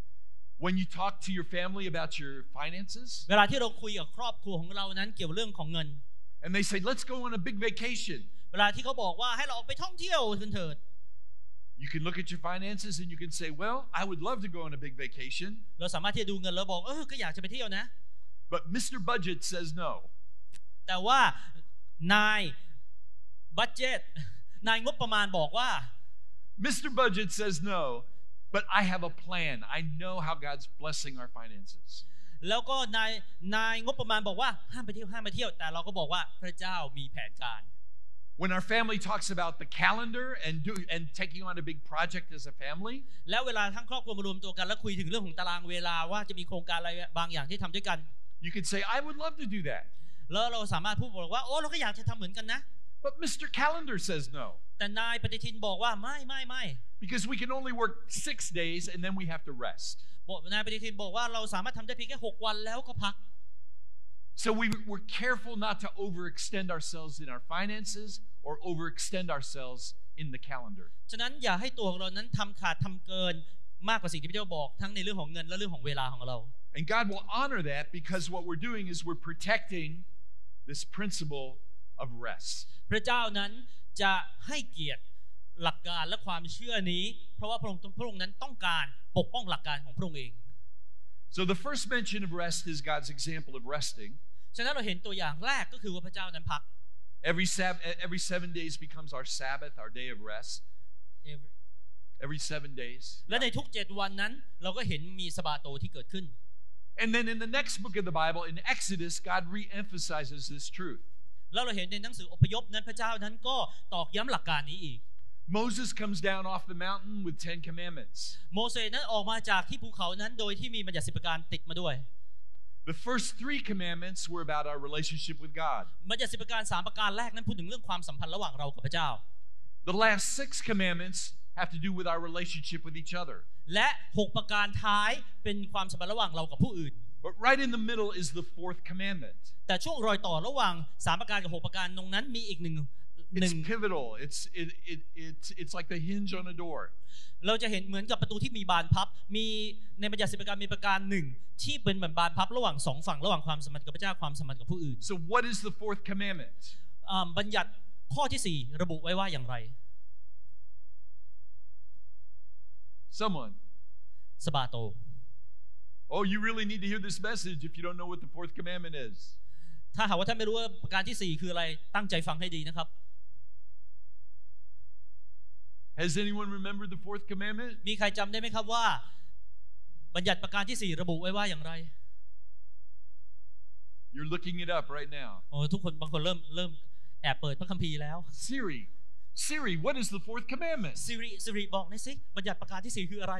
When you talk to your family about your finances, เวลาที่เราคุยกับครอบครัวของเรานั้นเกี่ยวกับเรื่องของเงิน and they say, let's go on a big vacation. เวลาที่เขาบอกว่าให้เราออกไปท่องเที่ยวกันเถิด You can look at your finances and you can say, well, I would love to go on a big vacation. เราสามารถที่จะดูเงินแล้วบอกเออก็อยากจะไปเที่ยวนะ But Mister Budget says no. แต่ว่านายบัดเจ็ตนายงบประมาณบอกว่า Mister Budget says no, but I have a plan. I know how God's blessing our finances. แล้วก็นายนายงบประมาณบอกว่าห้ามไปเที่ยวห้ามไปเที่ยวแต่เราก็บอกว่าพระเจ้ามีแผนการ When our family talks about the calendar and do and taking on a big project as a family, แล้วเวลาทั้งครอบครัวมารวมตัวกันแล้วคุยถึงเรื่องของตารางเวลาว่าจะมีโครงการอะไรบางอย่างที่ทำด้วยกัน you can say, I would love to do that. แล้วเราสามารถพูดบอกว่าโอ้เราก็อยากจะทำเหมือนกันนะ But Mister Calendar says no. แต่นายปฏิทินบอกว่าไม่ไม่ไม่ Because we can only work six days and then we have to rest. บอกนายปฏิทินบอกว่าเราสามารถทำได้เพียงแค่หกวันแล้วก็พัก So we, we're careful not to overextend ourselves in our finances or overextend ourselves in the calendar. ฉะนั้นอย่าให้ตัวของเรานั้นทำขาดทำเกินมากกว่าสิ่งที่พระเจ้าบอกทั้งในเรื่องของเงินและเรื่องของเวลาของเรา And God will honor that because what we're doing is we're protecting this principle of rest. พระเจ้านั้นจะให้เกียรติหลักการและความเชื่อนี้เพราะว่าพระองค์พระองค์นั้นต้องการปกป้องหลักการของพระองค์เอง So the first mention of rest is God's example of resting. ฉะนั้นเราเห็นตัวอย่างแรกก็คือว่าพระเจ้านั้นพัก Every sab- every seven days becomes our Sabbath, our day of rest. Every seven days. และในทุกเจ็ดวันนั้นเราก็เห็นมีสะบาโตที่เกิดขึ้น And then in the next book of the Bible, in Exodus, God re-emphasizes this truth. แล้วเราเห็นในหนังสืออพยพนั้นพระเจ้านั้นก็ตอกย้ำหลักการนี้อีก Moses comes down off the mountain with Ten Commandments. โมเสสนั้นออกมาจากที่ภูเขานั้นโดยที่มีบัญญัติสิบประการติดมาด้วย The first three commandments were about our relationship with God. บัญญัติสิบประการสามประการแรกนั้นพูดถึงเรื่องความสัมพันธ์ระหว่างเรากับพระเจ้า The last six commandments have to do with our relationship with each other. และหกประการท้ายเป็นความสัมพันธ์ระหว่างเรากับผู้อื่น But right in the middle is the fourth commandment. แต่ช่วงรอยต่อระหว่างสามประการกับหกประการตรงนั้นมีอีกหนึ่งหนึ่ It's ง pivotal. It's it, it it's it's like the hinge on a door. เราจะเห็นเหมือนกับประตูที่มีบานพับมีในบัญญัติสิบประการมีประการหนึ่งที่เป็นเหมือนบานพับระหว่างสองฝั่งระหว่างความสัมพันธ์กับพระเจ้าความสัมพันธ์กับผู้อื่น So what is the fourth commandment? อ่าบัญญัติข้อที่สี่ระบุไว้ว่าอย่างไร Someone. สะบาโต Oh, you really need to hear this message if you don't know what the fourth commandment is. ถ้าหากว่าท่านไม่รู้ว่าประการที่สี่คืออะไรตั้งใจฟังให้ดีนะครับ Has anyone remembered the fourth commandment? มีใครจำได้ไหมครับว่าบัญญัติประการที่สี่ระบุไว้ว่าอย่างไร You're looking it up right now. โอ้ทุกคนบางคนเริ่มเริ่มแอบเปิดพระคัมภีร์แล้ว Siri, Siri, what is the fourth commandment? ซิริซิริบอกหน่อยสิบัญญัติประการที่สี่คืออะไร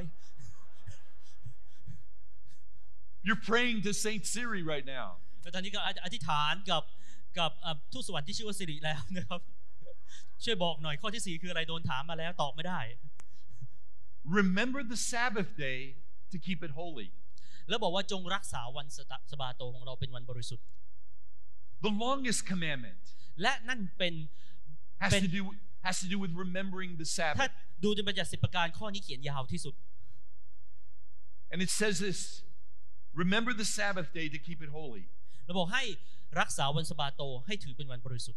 You're praying to Saint Siri right now. แล้วตอนนี้ก็อธิษฐานกับกับทูตสวรรค์ที่ชื่อว่าสิริแล้วนะครับช่วยบอกหน่อยข้อที่สี่คืออะไรโดนถามมาแล้วตอบไม่ได้ Remember the Sabbath day to keep it holy. แล้วบอกว่าจงรักษาวันสะบาโตของเราเป็นวันบริสุทธิ์ The longest commandment และนั่นเป็น has to do has to do with remembering the ถ้า Sabbath. ดูในบัญญัติสิบประการข้อนี้เขียนยาวที่สุด And it says this, remember the Sabbath day to keep it holy. เราบอกให้รักษาวันสะบาโตให้ถือเป็นวันบริสุทธิ์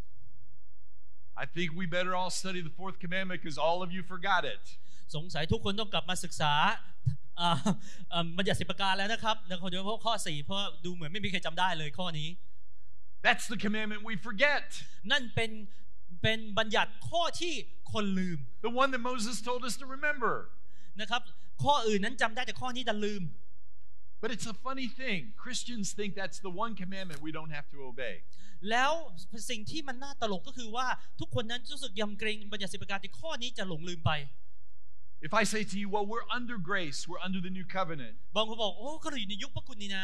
I think we better all study the fourth commandment because all of you forgot it. สงสัยทุกคนต้องกลับมาศึกษาบัญญัติสิบประการแล้วนะครับโดยเฉพาะข้อสี่เพราะดูเหมือนไม่มีใครจำได้เลยข้อนี้ That's the commandment we forget. นั่นเป็นเป็นบัญญัติข้อที่คนลืม The one that Moses told us to remember. นะครับข้ออื่นนั้นจำได้แต่ข้อนี้ดันลืม But it's a funny thing. Christians think that's the one commandment we don't have to obey. แล้วสิ่งที่มันน่าตลกก็คือว่าทุกคนนั้นรู้สึกยำเกรงบัญญัติสิบประการที่ข้อนี้จะหลงลืมไป If I say to you, well, we're under grace, we're under the new covenant. บางคนบอกโอ้ก็เราอยู่ในยุคพระคุณนี่นะ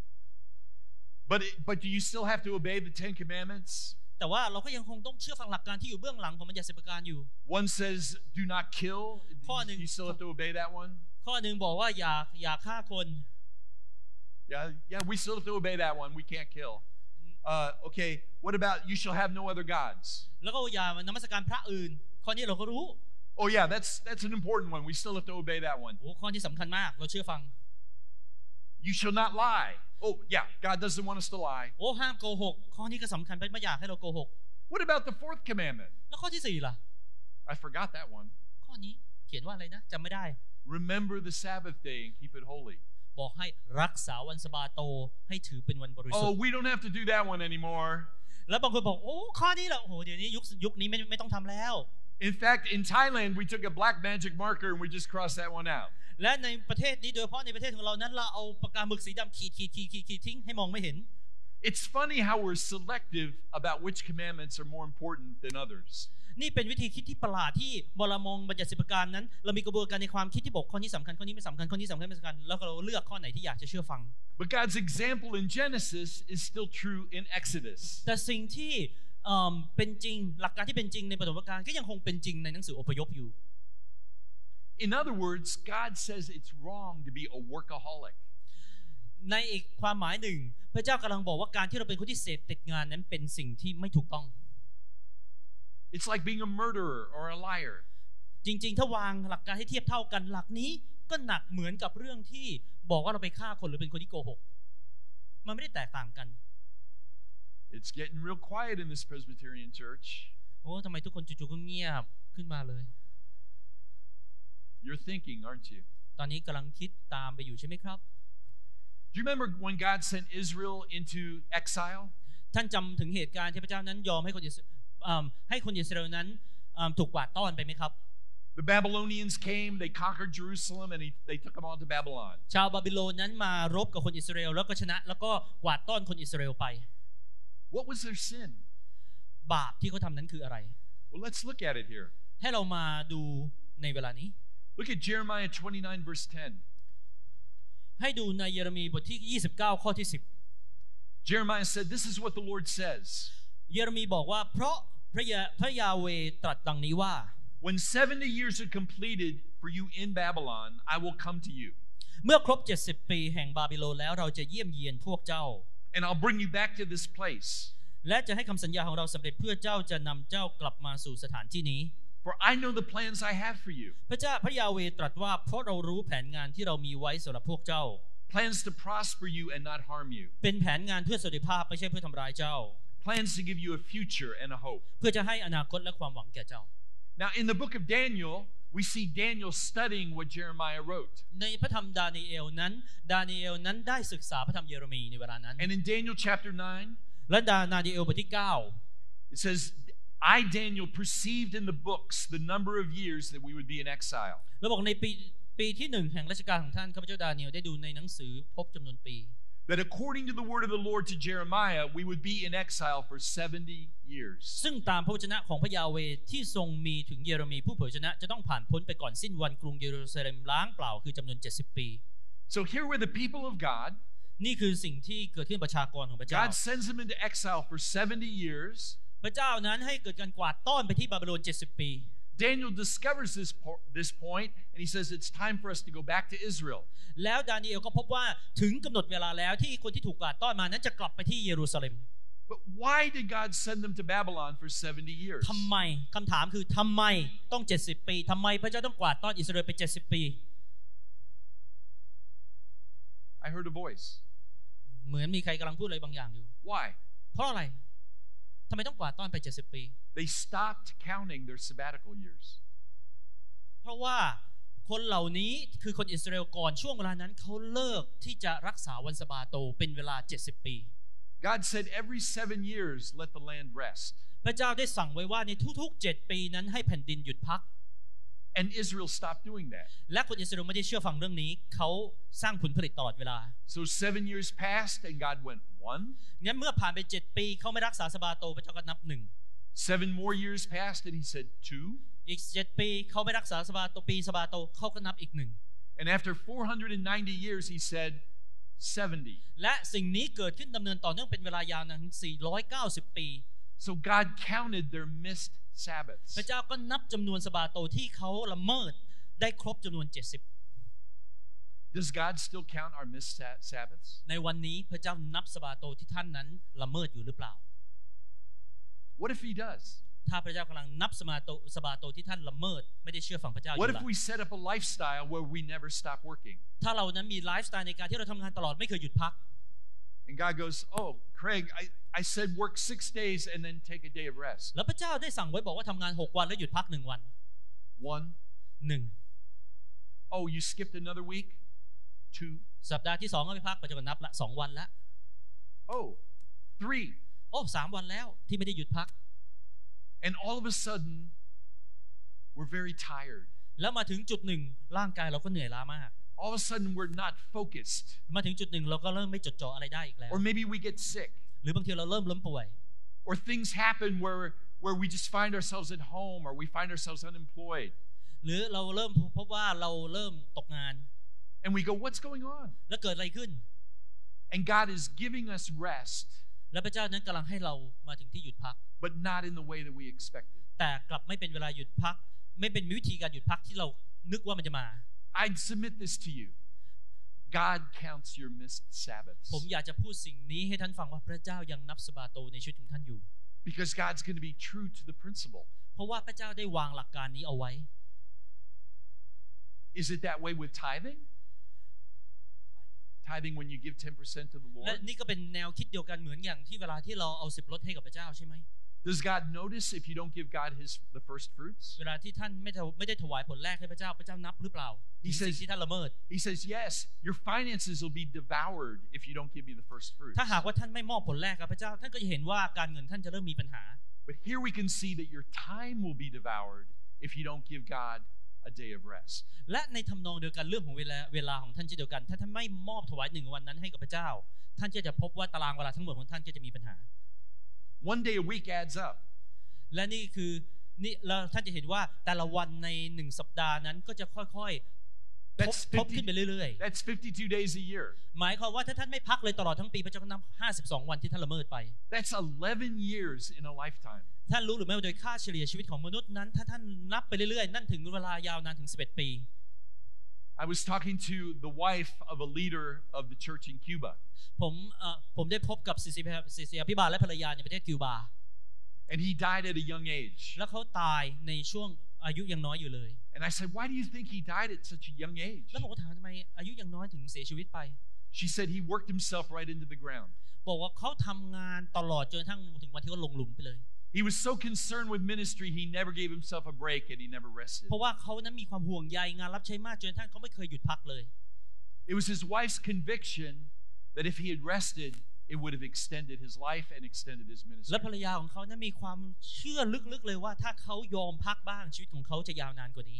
But it, but do you still have to obey the Ten Commandments? แต่ว่าเราก็ยังคงต้องเชื่อฟังหลักการที่อยู่เบื้องหลังของบัญญัติสิบประการอยู่ One says, do not kill. Do you still have to obey that one? ข้อหนึ่งบอกว่าอย่าอย่าฆ่าคน Yeah, yeah, we still have to obey that one. We can't kill. Uh, okay, what about you shall have no other gods? แล้วก็อย่านมัสการพระอื่นข้อนี้เราก็รู้ Oh yeah, that's that's an important one. We still have to obey that one. โอ้ข้อนี้สำคัญมากเราเชื่อฟัง You shall not lie. Oh yeah, God doesn't want us to lie. โอ้ห้ามโกหกข้อนี้ก็สำคัญไม่อยากให้เราโกหก What about the fourth commandment? แล้วข้อที่สี่ล่ะ I forgot that one. ข้อนี้เขียนว่าอะไรนะจำไม่ได้ Remember the Sabbath day and keep it holy. บอกให้รักษาวันสะบาโตให้ถือเป็นวันบริสุท Oh, ธิ์ we don't have to do that one anymore. แล้วบางคนบอกโอ้ข้อนี้แหละโอ้โหเดี๋ยวนี้ยุคยุคนี้ไม่ไม่ต้องทำแล้ว In fact, in Thailand, we took a black magic marker and we just crossed that one out. และในประเทศนี้โดยเฉพาะในประเทศของเรานั้นเราเอาปากกาหมึกสีดำขีดขีดขีดขีดขีดทิ้งให้มองไม่เห็น It's funny how we're selective about which commandments are more important than others. นี่เป็นวิธีคิดที่ประหลาดที่เวลามองบัญญัติสิบประการนั้นเรามีกระบวนการในความคิดที่บอกข้อนี้สำคัญข้อนี้ไม่สำคัญข้อนี้สำคัญไม่สำคัญแล้วเราเลือกข้อไหนที่อยากจะเชื่อฟัง But God's example in Genesis is still true in Exodus. แต่สิ่งที่เป็นจริงหลักการที่เป็นจริงในปฐมกาลก็ยังคงเป็นจริงในหนังสืออพยพอยู่ In other words, God says it's wrong to be a workaholic. ในอีกความหมายหนึ่งพระเจ้ากำลังบอกว่าการที่เราเป็นคนที่เสพติดงานนั้นเป็นสิ่งที่ไม่ถูกต้อง It's like being a murderer or a liar. จริงๆถ้าวางหลักการให้เทียบเท่ากันหลักนี้ก็หนักเหมือนกับเรื่องที่บอกว่าเราไปฆ่าคนหรือเป็นคนที่โกหกมันไม่ได้แตกต่างกัน It's getting real quiet in this Presbyterian church. โอ้ทำไมทุกคนจู่ๆก็เงียบขึ้นมาเลย You're thinking, aren't you? ตอนนี้กำลังคิดตามไปอยู่ใช่ไหมครับ Do you remember when God sent Israel into exile? ท่านจำถึงเหตุการณ์ที่พระเจ้านั้นยอมให้คนอิสให้คนอิสราเอลนั้นถูกกวาดต้อนไปไหมครับ The Babylonians came, they conquered Jerusalem, and he, they took them all to Babylon. ชาวบาบิโลนนั้นมารบกับคนอิสราเอลแล้วก็ชนะแล้วก็กวาดต้อนคนอิสราเอลไป What was their sin? บาปที่เขาทำนั้นคืออะไร Well, let's look at it here. ให้เรามาดูในเวลานี้ Look at Jeremiah twenty-nine, verse ten. ให้ดูในเยเรมีบทที่ยี่สิบเก้าข้อที่สิบ Jeremiah said, "This is what the Lord says." เยเรมีบอกว่าเพราะพระยาพระยาเวตรัสดังนี้ว่า When seventy years are completed for you in Babylon, I will come to you. เมื่อครบเจ็ดสิบปีแห่งบาบิโลนแล้วเราจะเยี่ยมเยียนพวกเจ้า And I'll bring you back to this place. และจะให้คำสัญญาของเราสำเร็จเพื่อเจ้าจะนำเจ้ากลับมาสู่สถานที่นี้ For I know the plans I have for you. พระเจ้าพระยาเวตรัสว่าเพราะเรารู้แผนงานที่เรามีไว้สำหรับพวกเจ้า Plans to prosper you and not harm you. เป็นแผนงานเพื่อสวัสดิภาพไม่ใช่เพื่อทำร้ายเจ้า Plans to give you a future and a hope. เพื่อจะให้อนาคตและความหวังแก่เจ้า Now in the book of Daniel, we see Daniel studying what Jeremiah wrote. ในพระธรรมดานีเอลนั้นดานีเอลนั้นได้ศึกษาพระธรรมเยเรมีในเวลานั้น And in Daniel chapter nine, และดานีเอลบทที่เก้า it says, I, Daniel, perceived in the books the number of years that we would be in exile. แล้วบอกในปีปีที่หนึ่งแห่งราชการของท่านข้าพเจ้าดาเนียลได้ดูในหนังสือพบจำนวนปี That according to the word of the Lord to Jeremiah, we would be in exile for seventy years. ซึ่งตามพระวจนะของพระยาเวที่ทรงมีถึงเยเรมีผู้เผยชนะจะต้องผ่านพ้นไปก่อนสิ้นวันกรุงเยรูซาเล็มล้างเปล่าคือจำนวนเจ็ดสิบปี So here were the people of God. นี่คือสิ่งที่เกิดขึ้นประชากรของพระเจ้า God sends them into exile for seventy years. พระเจ้านั้นให้เกิดการกวาดต้อนไปที่บาบิโลนเจ็ดสิบปี Daniel discovers this po- this point and he says it's time for us to go back to Israel. แล้วดานีเอลก็พบว่าถึงกำหนดเวลาแล้วที่คนที่ถูกกวาดต้อนมานั้นจะกลับไปที่เยรูซาเล็ม But why did God send them to Babylon for seventy years? ทำไมคำถามคือทำไมต้องเจ็ดสิบปีทำไมพระเจ้าต้องกวาดต้อนอิสราเอลไปเจ็ดสิบปี I heard a voice. เหมือนมีใครกำลังพูดอะไรบางอย่างอยู่ Why? เพราะอะไรทำไมต้องกวาดต้อนไปเจ็ดสิบปี They stopped counting their sabbatical years. เพราะว่าคนเหล่านี้คือคนอิสราเอลก่อนช่วงเวลานั้นเขาเลิกที่จะรักษาวันสะบาโตเป็นเวลาเจ็ดสิบปี God said every seven years let the land rest. พระเจ้าได้สั่งไว้ว่าในทุกๆเจ็ดปีนั้นให้แผ่นดินหยุดพัก And Israel stopped doing that. และคนอิสราเอลไม่ได้เชื่อฟังเรื่องนี้เขาสร้างผลผลิตตลอดเวลา So seven years passed and God went one. งั้นเมื่อผ่านไปเจ็ดปีเขาไม่รักษาสะบาโตพระเจ้าก็นับหนึ่ง Seven more years passed and he said two. อีกเจ็ดปีเขาไม่รักษาสะบาโตปีสะบาโตเขาก็นับอีกหนึ่ง And after four hundred ninety years he said seventy. และสิ่งนี้เกิดขึ้นดำเนินต่อเนื่องเป็นเวลายาวนานถึงสี่ร้อยเก้าสิบปี So God counted their missed Sabbaths. พระเจ้าก็นับจำนวนสะบาโตที่เขาละเมิดได้ครบจำนวนเจ็ดสิบ Does God still count our missed Sabbaths? ในวันนี้พระเจ้านับสะบาโตที่ท่านนั้นละเมิดอยู่หรือเปล่า What if he does? ถ้าพระเจ้ากำลังนับสะบาโตสะบาโตที่ท่านละเมิดไม่ได้เชื่อฟังพระเจ้าอยู่ What ล่ะ if we set up a lifestyle where we never stop working? ถ้าเรานั้นมีไลฟ์สไตล์ในการที่เราทำงานตลอดไม่เคยหยุดพัก And God goes, oh, Craig, I, I said work six days and then take a day of rest. แล้วพระเจ้าได้สั่งไว้บอกว่าทำงานหกวันแล้วหยุดพักหนึ่งวัน One. หนึ่ง Oh, you skipped another week? Two. สัปดาห์ที่สองก็ไม่พักพระเจ้าก็นับละสองวันละ Oh, three. โอ้สามวันแล้วที่ไม่ได้หยุดพัก And all of a sudden, we're very tired. แล้วมาถึงจุดหนึ่งร่างกายเราก็เหนื่อยล้ามาก All of a sudden, we're not focused. มาถึงจุดหนึ่งเราก็เริ่มไม่จดจ่ออะไรได้อีกแล้ว Or maybe we get sick. หรือบางทีเราเริ่มล้มป่วย Or things happen where, where we just find ourselves at home or we find ourselves unemployed. หรือเราเริ่มพบว่าเราเริ่มตกงาน And we go, what's going on? แล้วเกิดอะไรขึ้น And God is giving us rest, และพระเจ้านั้นกำลังให้เรามาถึงที่หยุดพัก but not in the way that we expected. แต่กลับไม่เป็นเวลาหยุดพักไม่เป็นวิธีการหยุดพักที่เรานึกว่ามันจะมา I'd submit this to you. God counts your missed Sabbaths. ผมอยากจะพูดสิ่งนี้ให้ท่านฟังว่าพระเจ้ายังนับสะบาโตในชีวิตของท่านอยู่ Because God's going to be true to the principle. เพราะว่าพระเจ้าได้วางหลักการนี้เอาไว้ Is it that way with tithing? Tithing when you give ten percent to the และ Lord? นี่ก็เป็นแนวคิดเดียวกันเหมือนอย่างที่เวลาที่เราเอาสิบลดให้กับพระเจ้าใช่ไหม Does God notice if you don't give God his the first fruits? เวลาที่ท่านไม่ได้ไม่ได้ถวายผลแรกให้พระเจ้าพระเจ้านับหรือเปล่า He สิ่ says งที่ท่านละเมิด He says, yes, your finances will be devoured if you don't give me the first fruits. ถ้าหากว่าท่านไม่มอบผลแรกกับพระเจ้าท่านก็จะเห็นว่าการเงินท่านจะเริ่มมีปัญหา But here we can see that your time will be devoured if you don't give God a day of rest. และในทำนองเดียวกันเรื่องของเวลาเวลาของท่านเช่นเดียวกันถ้าท่านไม่มอบถวายหนึ่งวันนั้นให้กับพระเจ้าท่านก็จะพบว่าตารางเวลาทั้งหมดของท่านก็จะมีปัญหา One day a week adds up. และนี่คือนี่เราท่านจะเห็นว่าแต่ละวันในหนึ่งสัปดาห์นั้นก็จะค่อยๆทบ That's ทบขึ้นไป fifty, เรื่อย that's fifty-two days a year. ๆหมายความว่าถ้าท่านไม่พักเลยตลอดทั้งปีพระเจ้าก็นับห้าสิบสองวันที่ท่านละเมิดไป That's eleven years in a lifetime. ท่านรู้หรือไม่ว่าโดยค่าเฉลี่ยชีวิตของมนุษย์นั้นถ้าท่านนับไปเรื่อยๆนั่นถึงเวลายาวนานถึงสิบเอ็ดปี I was talking to the wife of a leader of the church in Cuba. ผมเอ่อผมได้พบกับศิษยาศิษยาภิบาลและภรรยาในประเทศคิวบา And he died at a young age. แล้วเขาตายในช่วงอายุยังน้อยอยู่เลย And I said, why do you think he died at such a young age? แล้วผมก็ถามทำไมอายุยังน้อยถึงเสียชีวิตไป She said he worked himself right into the ground. บอกว่าเขาทำงานตลอดจนกระทั่งถึงวันที่เขาลงหลุมไปเลย He was so concerned with ministry, he never gave himself a break and he never rested. เพราะว่าเขานั้นมีความห่วงใยงานรับใช้มากจนกระทั่งเขาไม่เคยหยุดพักเลย It was his wife's conviction that if he had rested, it would have extended his life and extended his และ ministry. ภรรยาของเขานั้นมีความเชื่อลึกๆเลยว่าถ้าเขายอมพักบ้างชีวิตของเขาจะยาวนานกว่านี้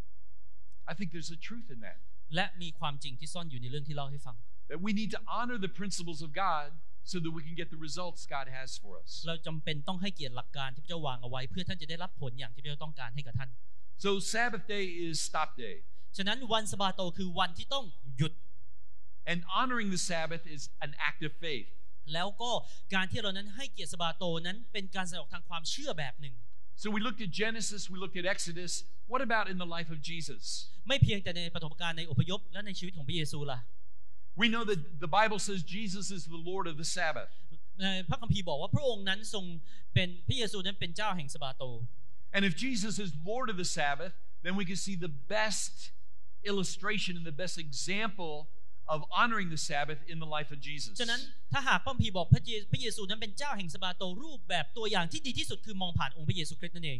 I think there's a truth in that. และมีความจริงที่ซ่อนอยู่ในเรื่องที่เล่าให้ฟัง That we need to honor the principles of God so that we can get the results God has for us. เราจำเป็นต้องให้เกียรติหลักการที่พระเจ้าวางเอาไว้เพื่อท่านจะได้รับผลอย่างที่พระเจ้าต้องการให้กับท่าน So Sabbath day is stop day. ฉะนั้นวันสะบาโตคือวันที่ต้องหยุด And honoring the Sabbath is an act of faith. แล้วก็การที่เรานั้นให้เกียรติสะบาโตนั้นเป็นการแสดงออกทางความเชื่อแบบหนึ่ง So we looked at Genesis, we looked at Exodus. What about in the life of Jesus? ไม่เพียงแต่ในปฐมกาลในอพยพและในชีวิตของพระเยซูล่ะ We know that the Bible says Jesus is the Lord of the Sabbath. ในพระคัมภีร์บอกว่าพระองค์นั้นทรงเป็นพระเยซูนั้นเป็นเจ้าแห่งสะบาโต And if Jesus is Lord of the Sabbath, then we can see the best illustration and the best example of honoring the Sabbath in the life of Jesus. ฉะนั้นถ้าหากพระคัมภีร์บอกพระเยพระเยซูนั้นเป็นเจ้าแห่งสะบาโตรูปแบบตัวอย่างที่ดีที่สุดคือมองผ่านองค์พระเยซูคริสต์นั่นเอง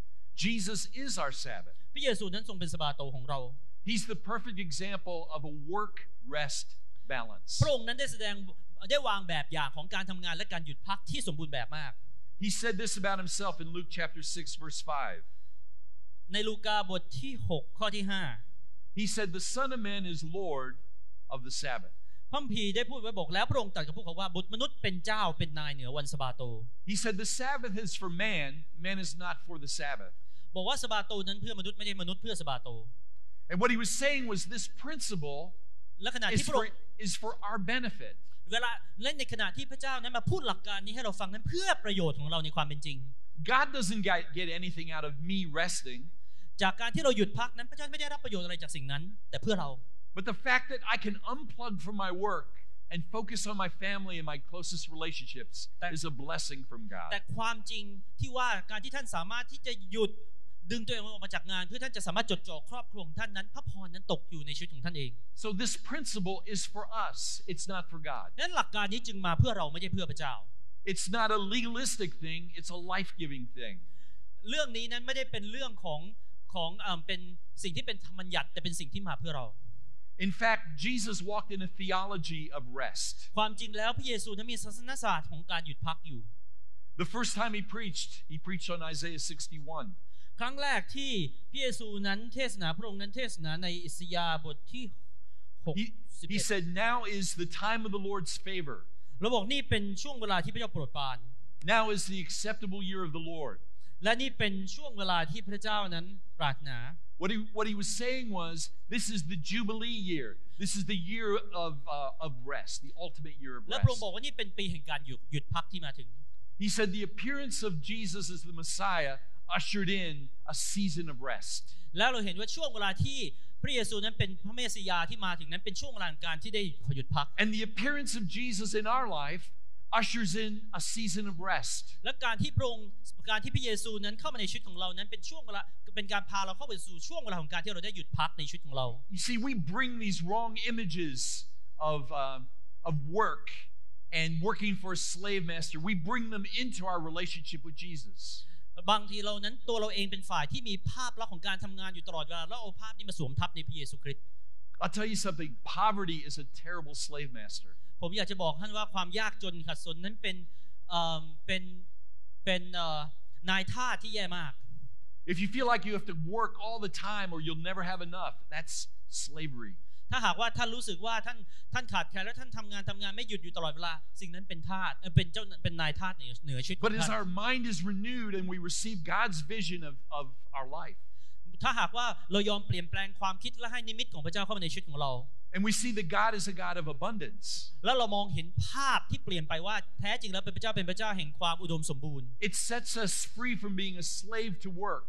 Jesus is our Sabbath. พระเยซูนั้นทรงเป็นสะบาโตของเรา He's the perfect example of a work-rest balance. พระองค์นั้นได้แสดงได้วางแบบอย่างของการทำงานและการหยุดพักที่สมบูรณ์แบบมาก He said this about himself in Luke chapter six verse five. ในลูกาบทที่หกข้อที่ห้า He said the Son of Man is Lord of the Sabbath. พระคัมภีร์ได้พูดไว้บอกแล้วพระองค์ตรัสกับพวกเขาว่าบุตรมนุษย์เป็นเจ้าเป็นนายเหนือวันสะบาโต He said the Sabbath is for man, man is not for the Sabbath. บอกว่าสะบาโตนั้นเพื่อมนุษย์ไม่ใช่มนุษย์เพื่อสะบาโต And what he was saying was this principle และขณะ is ที่พระอ for, งค์ is for our benefit. เวลาเล่นในขณะที่พระเจ้านั้นมาพูดหลักการนี้ให้เราฟังนั้นเพื่อประโยชน์ของเราในความเป็นจริง God doesn't get, get anything out of me resting. จากการที่เราหยุดพักนั้นพระเจ้าไม่ได้รับประโยชน์อะไรจากสิ่งนั้นแต่เพื่อเรา But the fact that I can unplug from my work and focus on my family and my closest relationships is a blessing from God. แต่ความจริงที่ว่าการที่ท่านสามารถที่จะหยุดดึงตัวเองออกมาจากงานเพื่อท่านจะสามารถจดจ่อครอบครัวของท่านนั้นพระพรนั้นตกอยู่ในชีวิตของท่านเอง So this principle is for us. It's not for God. นั้นหลักการนี้จึงมาเพื่อเราไม่ใช่เพื่อพระเจ้า It's not a legalistic thing. It's a life-giving thing. เรื่องนี้นั้นไม่ได้เป็นเรื่องของของเอ่อเป็นสิ่งที่เป็นธรรมบัญญัติแต่เป็นสิ่งที่มาเพื่อเรา In fact, Jesus walked in a theology of rest. ความจริงแล้วพระเยซูนั้นมีศาสนศาสตร์ของการหยุดพักอยู่ The first time he preached, he preached on Isaiah sixty-one. ครั้งแรกที่พระเยซูนั้นเทศนาพระองค์นั้นเทศนาในอิสยาห์บทที่หก He, สิบ he เอ็ด said, now is the time of the Lord's favor. เราบอกนี่เป็นช่วงเวลาที่พระเจ้าโปรดปราน Now is the acceptable year of the Lord. และนี่เป็นช่วงเวลาที่พระเจ้านั้นปรารถนา What he, what he was saying was, this is the Jubilee year. This is the year of, uh, of rest, the ultimate year of และพระองค์ rest. บอกว่านี่เป็นปีแห่งการหยุดหยุดพักที่มาถึง He said the appearance of Jesus as the Messiah ushered in a season of rest. แล้วเราเห็นว่าช่วงเวลาที่พระเยซูนั้นเป็นพระเมสสิยาที่มาถึงนั้นเป็นช่วงเวลาการที่ได้หยุดพัก And the appearance of Jesus in our life ushers in a season of rest. และการที่พระองค์การที่พระเยซูนั้นเข้ามาในชีวิตของเรานั้นเป็นช่วงเวลาเป็นการพาเราเข้าไปสู่ช่วงเวลาของการที่เราได้หยุดพักในชีวิตของเรา You see, we bring these wrong images of, uh, of work and working for a slave master. We bring them into our relationship with Jesus. บางทีเรานั้นตัวเราเองเป็นฝ่ายที่มีภาพลักษณ์ของการทำงานอยู่ตลอดเวลาแล้วเอาภาพนี้มาสวมทับในพระเยซูคริสต์ I'll tell you something. Poverty is a terrible slave master. ผมอยากจะบอกท่านว่าความยากจนขัดสนนั้นเป็นเอ่อเป็นเป็นเอ่อนายทาสที่แย่มาก If you feel like you have to work all the time or you'll never have enough, that's slavery. ถ้าหากว่าท่านรู้สึกว่าท่านท่านขาดแคลนและท่านทำงานทำงานไม่หยุดอยู่ตลอดเวลาสิ่งนั้นเป็นทาสเป็นเจ้าเป็นนายทาสเหนือเหนือชีวิตของ But as ท่าน our mind is renewed and we receive God's vision of, of our life, ถ้าหากว่าเรายอมเปลี่ยนแปลงความคิดและให้นิมิตของพระเจ้าเข้ามาในชีวิตของเรา and we see that God is a God of abundance, แล้วเรามองเห็นภาพที่เปลี่ยนไปว่าแท้จริงแล้วเป็นพระเจ้าเป็นพระเจ้าแห่งความอุดมสมบูรณ์ it sets us free from being a slave to work,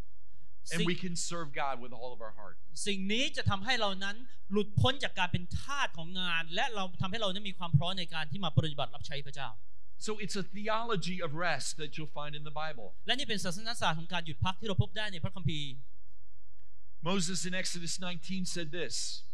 and we can serve God with all of our heart. สิ่งนี้จะทำให้เรานั้นหลุดพ้นจากการเป็นทาสของงานและเราทำให้เรานั้นมีความพร้อมในการที่มาปฏิบัติรับใช้พระเจ้า So it's a theology of rest that you'll find in the Bible. และนี่เป็นศาสนศาสตร์ของการหยุดพักที่เราพบได้ในพระคัมภีร์ Moses in Exodus nineteen said this.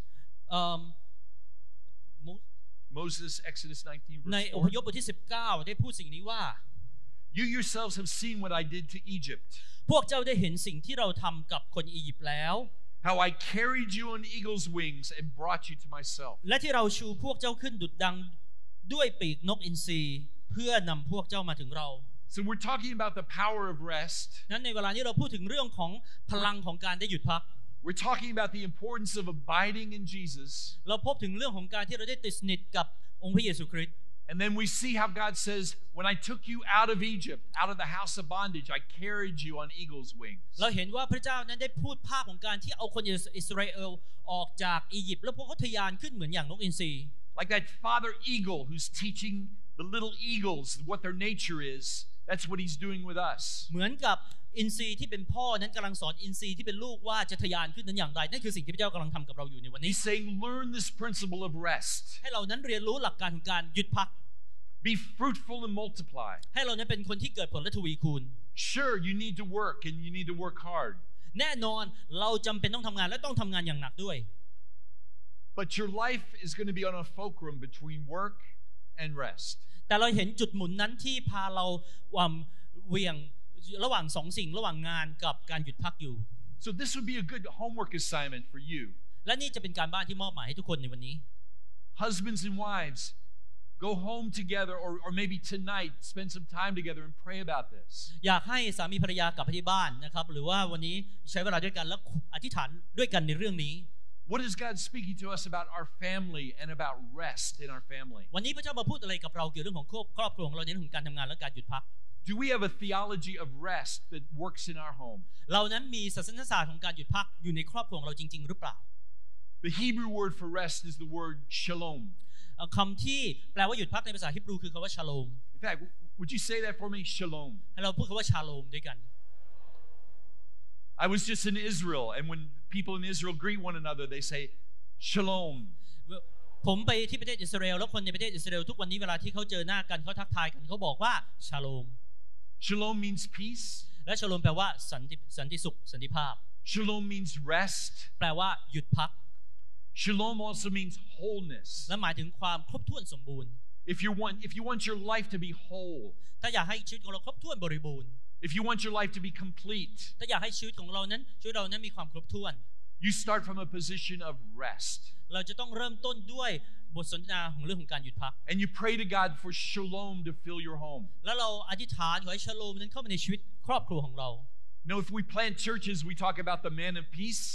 Moses, Exodus nineteen ใน verse อ four. พยพบทที่สิบเก้าได้พูดสิ่งนี้ว่า You yourselves have seen what I did to Egypt, พวกเจ้าได้เห็นสิ่งที่เราทำกับคนอียิปต์แล้ว how I carried you on eagle's wings and brought you to myself. และที่เราชูพวกเจ้าขึ้นดุจดังด้วยปีกนกอินทรีเพื่อนำพวกเจ้ามาถึงเรา So we're talking about the power of rest. นั้นในเวลานี้เราพูดถึงเรื่องของพลังของการได้หยุดพัก We're talking about the importance of abiding in Jesus. เราพบถึงเรื่องของการที่เราได้ติดสนิทกับองค์พระเยซูคริสต์ And then we see how God says, when I took you out of Egypt, out of the house of bondage, I carried you on eagle's wings. เราเห็นว่าพระเจ้านั้นได้พูดภาพของการที่เอาคนอิสราเอลออกจากอียิปต์แล้วพวกเขาทะยานขึ้นเหมือนอย่างนกอินทรี Like that father eagle who's teaching the little eagles what their nature is. That's what he's doing with us. เหมือนกับอินทรีที่เป็นพ่อนั้นกำลังสอนอินทรีที่เป็นลูกว่าจะทะยานขึ้นนั้นอย่างไรนั่นคือสิ่งที่พระเจ้ากำลังทำกับเราอยู่ในวันนี้ He's saying, learn this principle of rest. ให้เรานั้นเรียนรู้หลักการของการหยุดพัก Be fruitful and multiply. ให้เรานั้นเป็นคนที่เกิดผลและทวีคูณ Sure, you need to work and you need to work hard. แน่นอนเราจำเป็นต้องทำงานและต้องทำงานอย่างหนักด้วย But your life is going to be on a fulcrum between work and rest. แต่เราเห็นจุดหมุนนั้นที่พาเราเวียงระหว่างสองสิ่งระหว่างงานกับการหยุดพักอยู่ So this would be a good homework assignment for you. และนี่จะเป็นการบ้านที่มอบหมายให้ทุกคนในวันนี้ Husbands and wives, go home together or, or maybe tonight spend some time together and pray about this. อยากให้สามีภรรยากลับไปที่บ้านนะครับหรือว่าวันนี้ใช้เวลาด้วยกันแล้วอธิษฐานด้วยกันในเรื่องนี้ What is God speaking to us about our family and about rest in our family? วันนี้พระเจ้ามาพูดอะไรกับเราเกี่ยวกับเรื่องของครอบครัวของเราในเรื่องของการทำงานและการหยุดพัก Do we have a theology of rest that works in our home? เรานั้นมีศาสนศาสตร์ของการหยุดพักอยู่ในครอบครัวของเราจริงๆหรือเปล่า The Hebrew word for rest is the word shalom. คำที่แปลว่าหยุดพักในภาษาฮีบรูคือคำว่าชาโลม In fact, would you say that for me? Shalom. ให้เราพูดคำว่าชาโลมด้วยกัน I was just in Israel, and when people in Israel greet one another, they say shalom. ผมไปที่ประเทศอิสราเอลแล้วคนในประเทศอิสราเอลทุกวันนี้เวลาที่เขาเจอหน้ากันเขาทักทายกันเขาบอกว่าชาโลม Shalom means peace. และชาโลมแปลว่าสันติสันติสุขสันติภาพ Shalom means rest. แปลว่าหยุดพัก Shalom also means wholeness. และหมายถึงความครบถ้วนสมบูรณ์ If you want, if you want your life to be whole, ถ้าอยากให้ชีวิตของเราครบถ้วนบริบูรณ์ if you want your life to be complete, ถ้าอยากให้ชีวิตของเรานั้นชีวิตเรานั้นมีความครบถ้วน you start from a position of rest. เราจะต้องเริ่มต้นด้วยบทสนทนาของเรื่องของการหยุดพัก And you pray to God for shalom to fill your home. แล้วเราอธิษฐานขอให้ชาโลมนั้นเข้ามาในชีวิตครอบครัวของเรา Now, if we plant churches, we talk about the man of peace.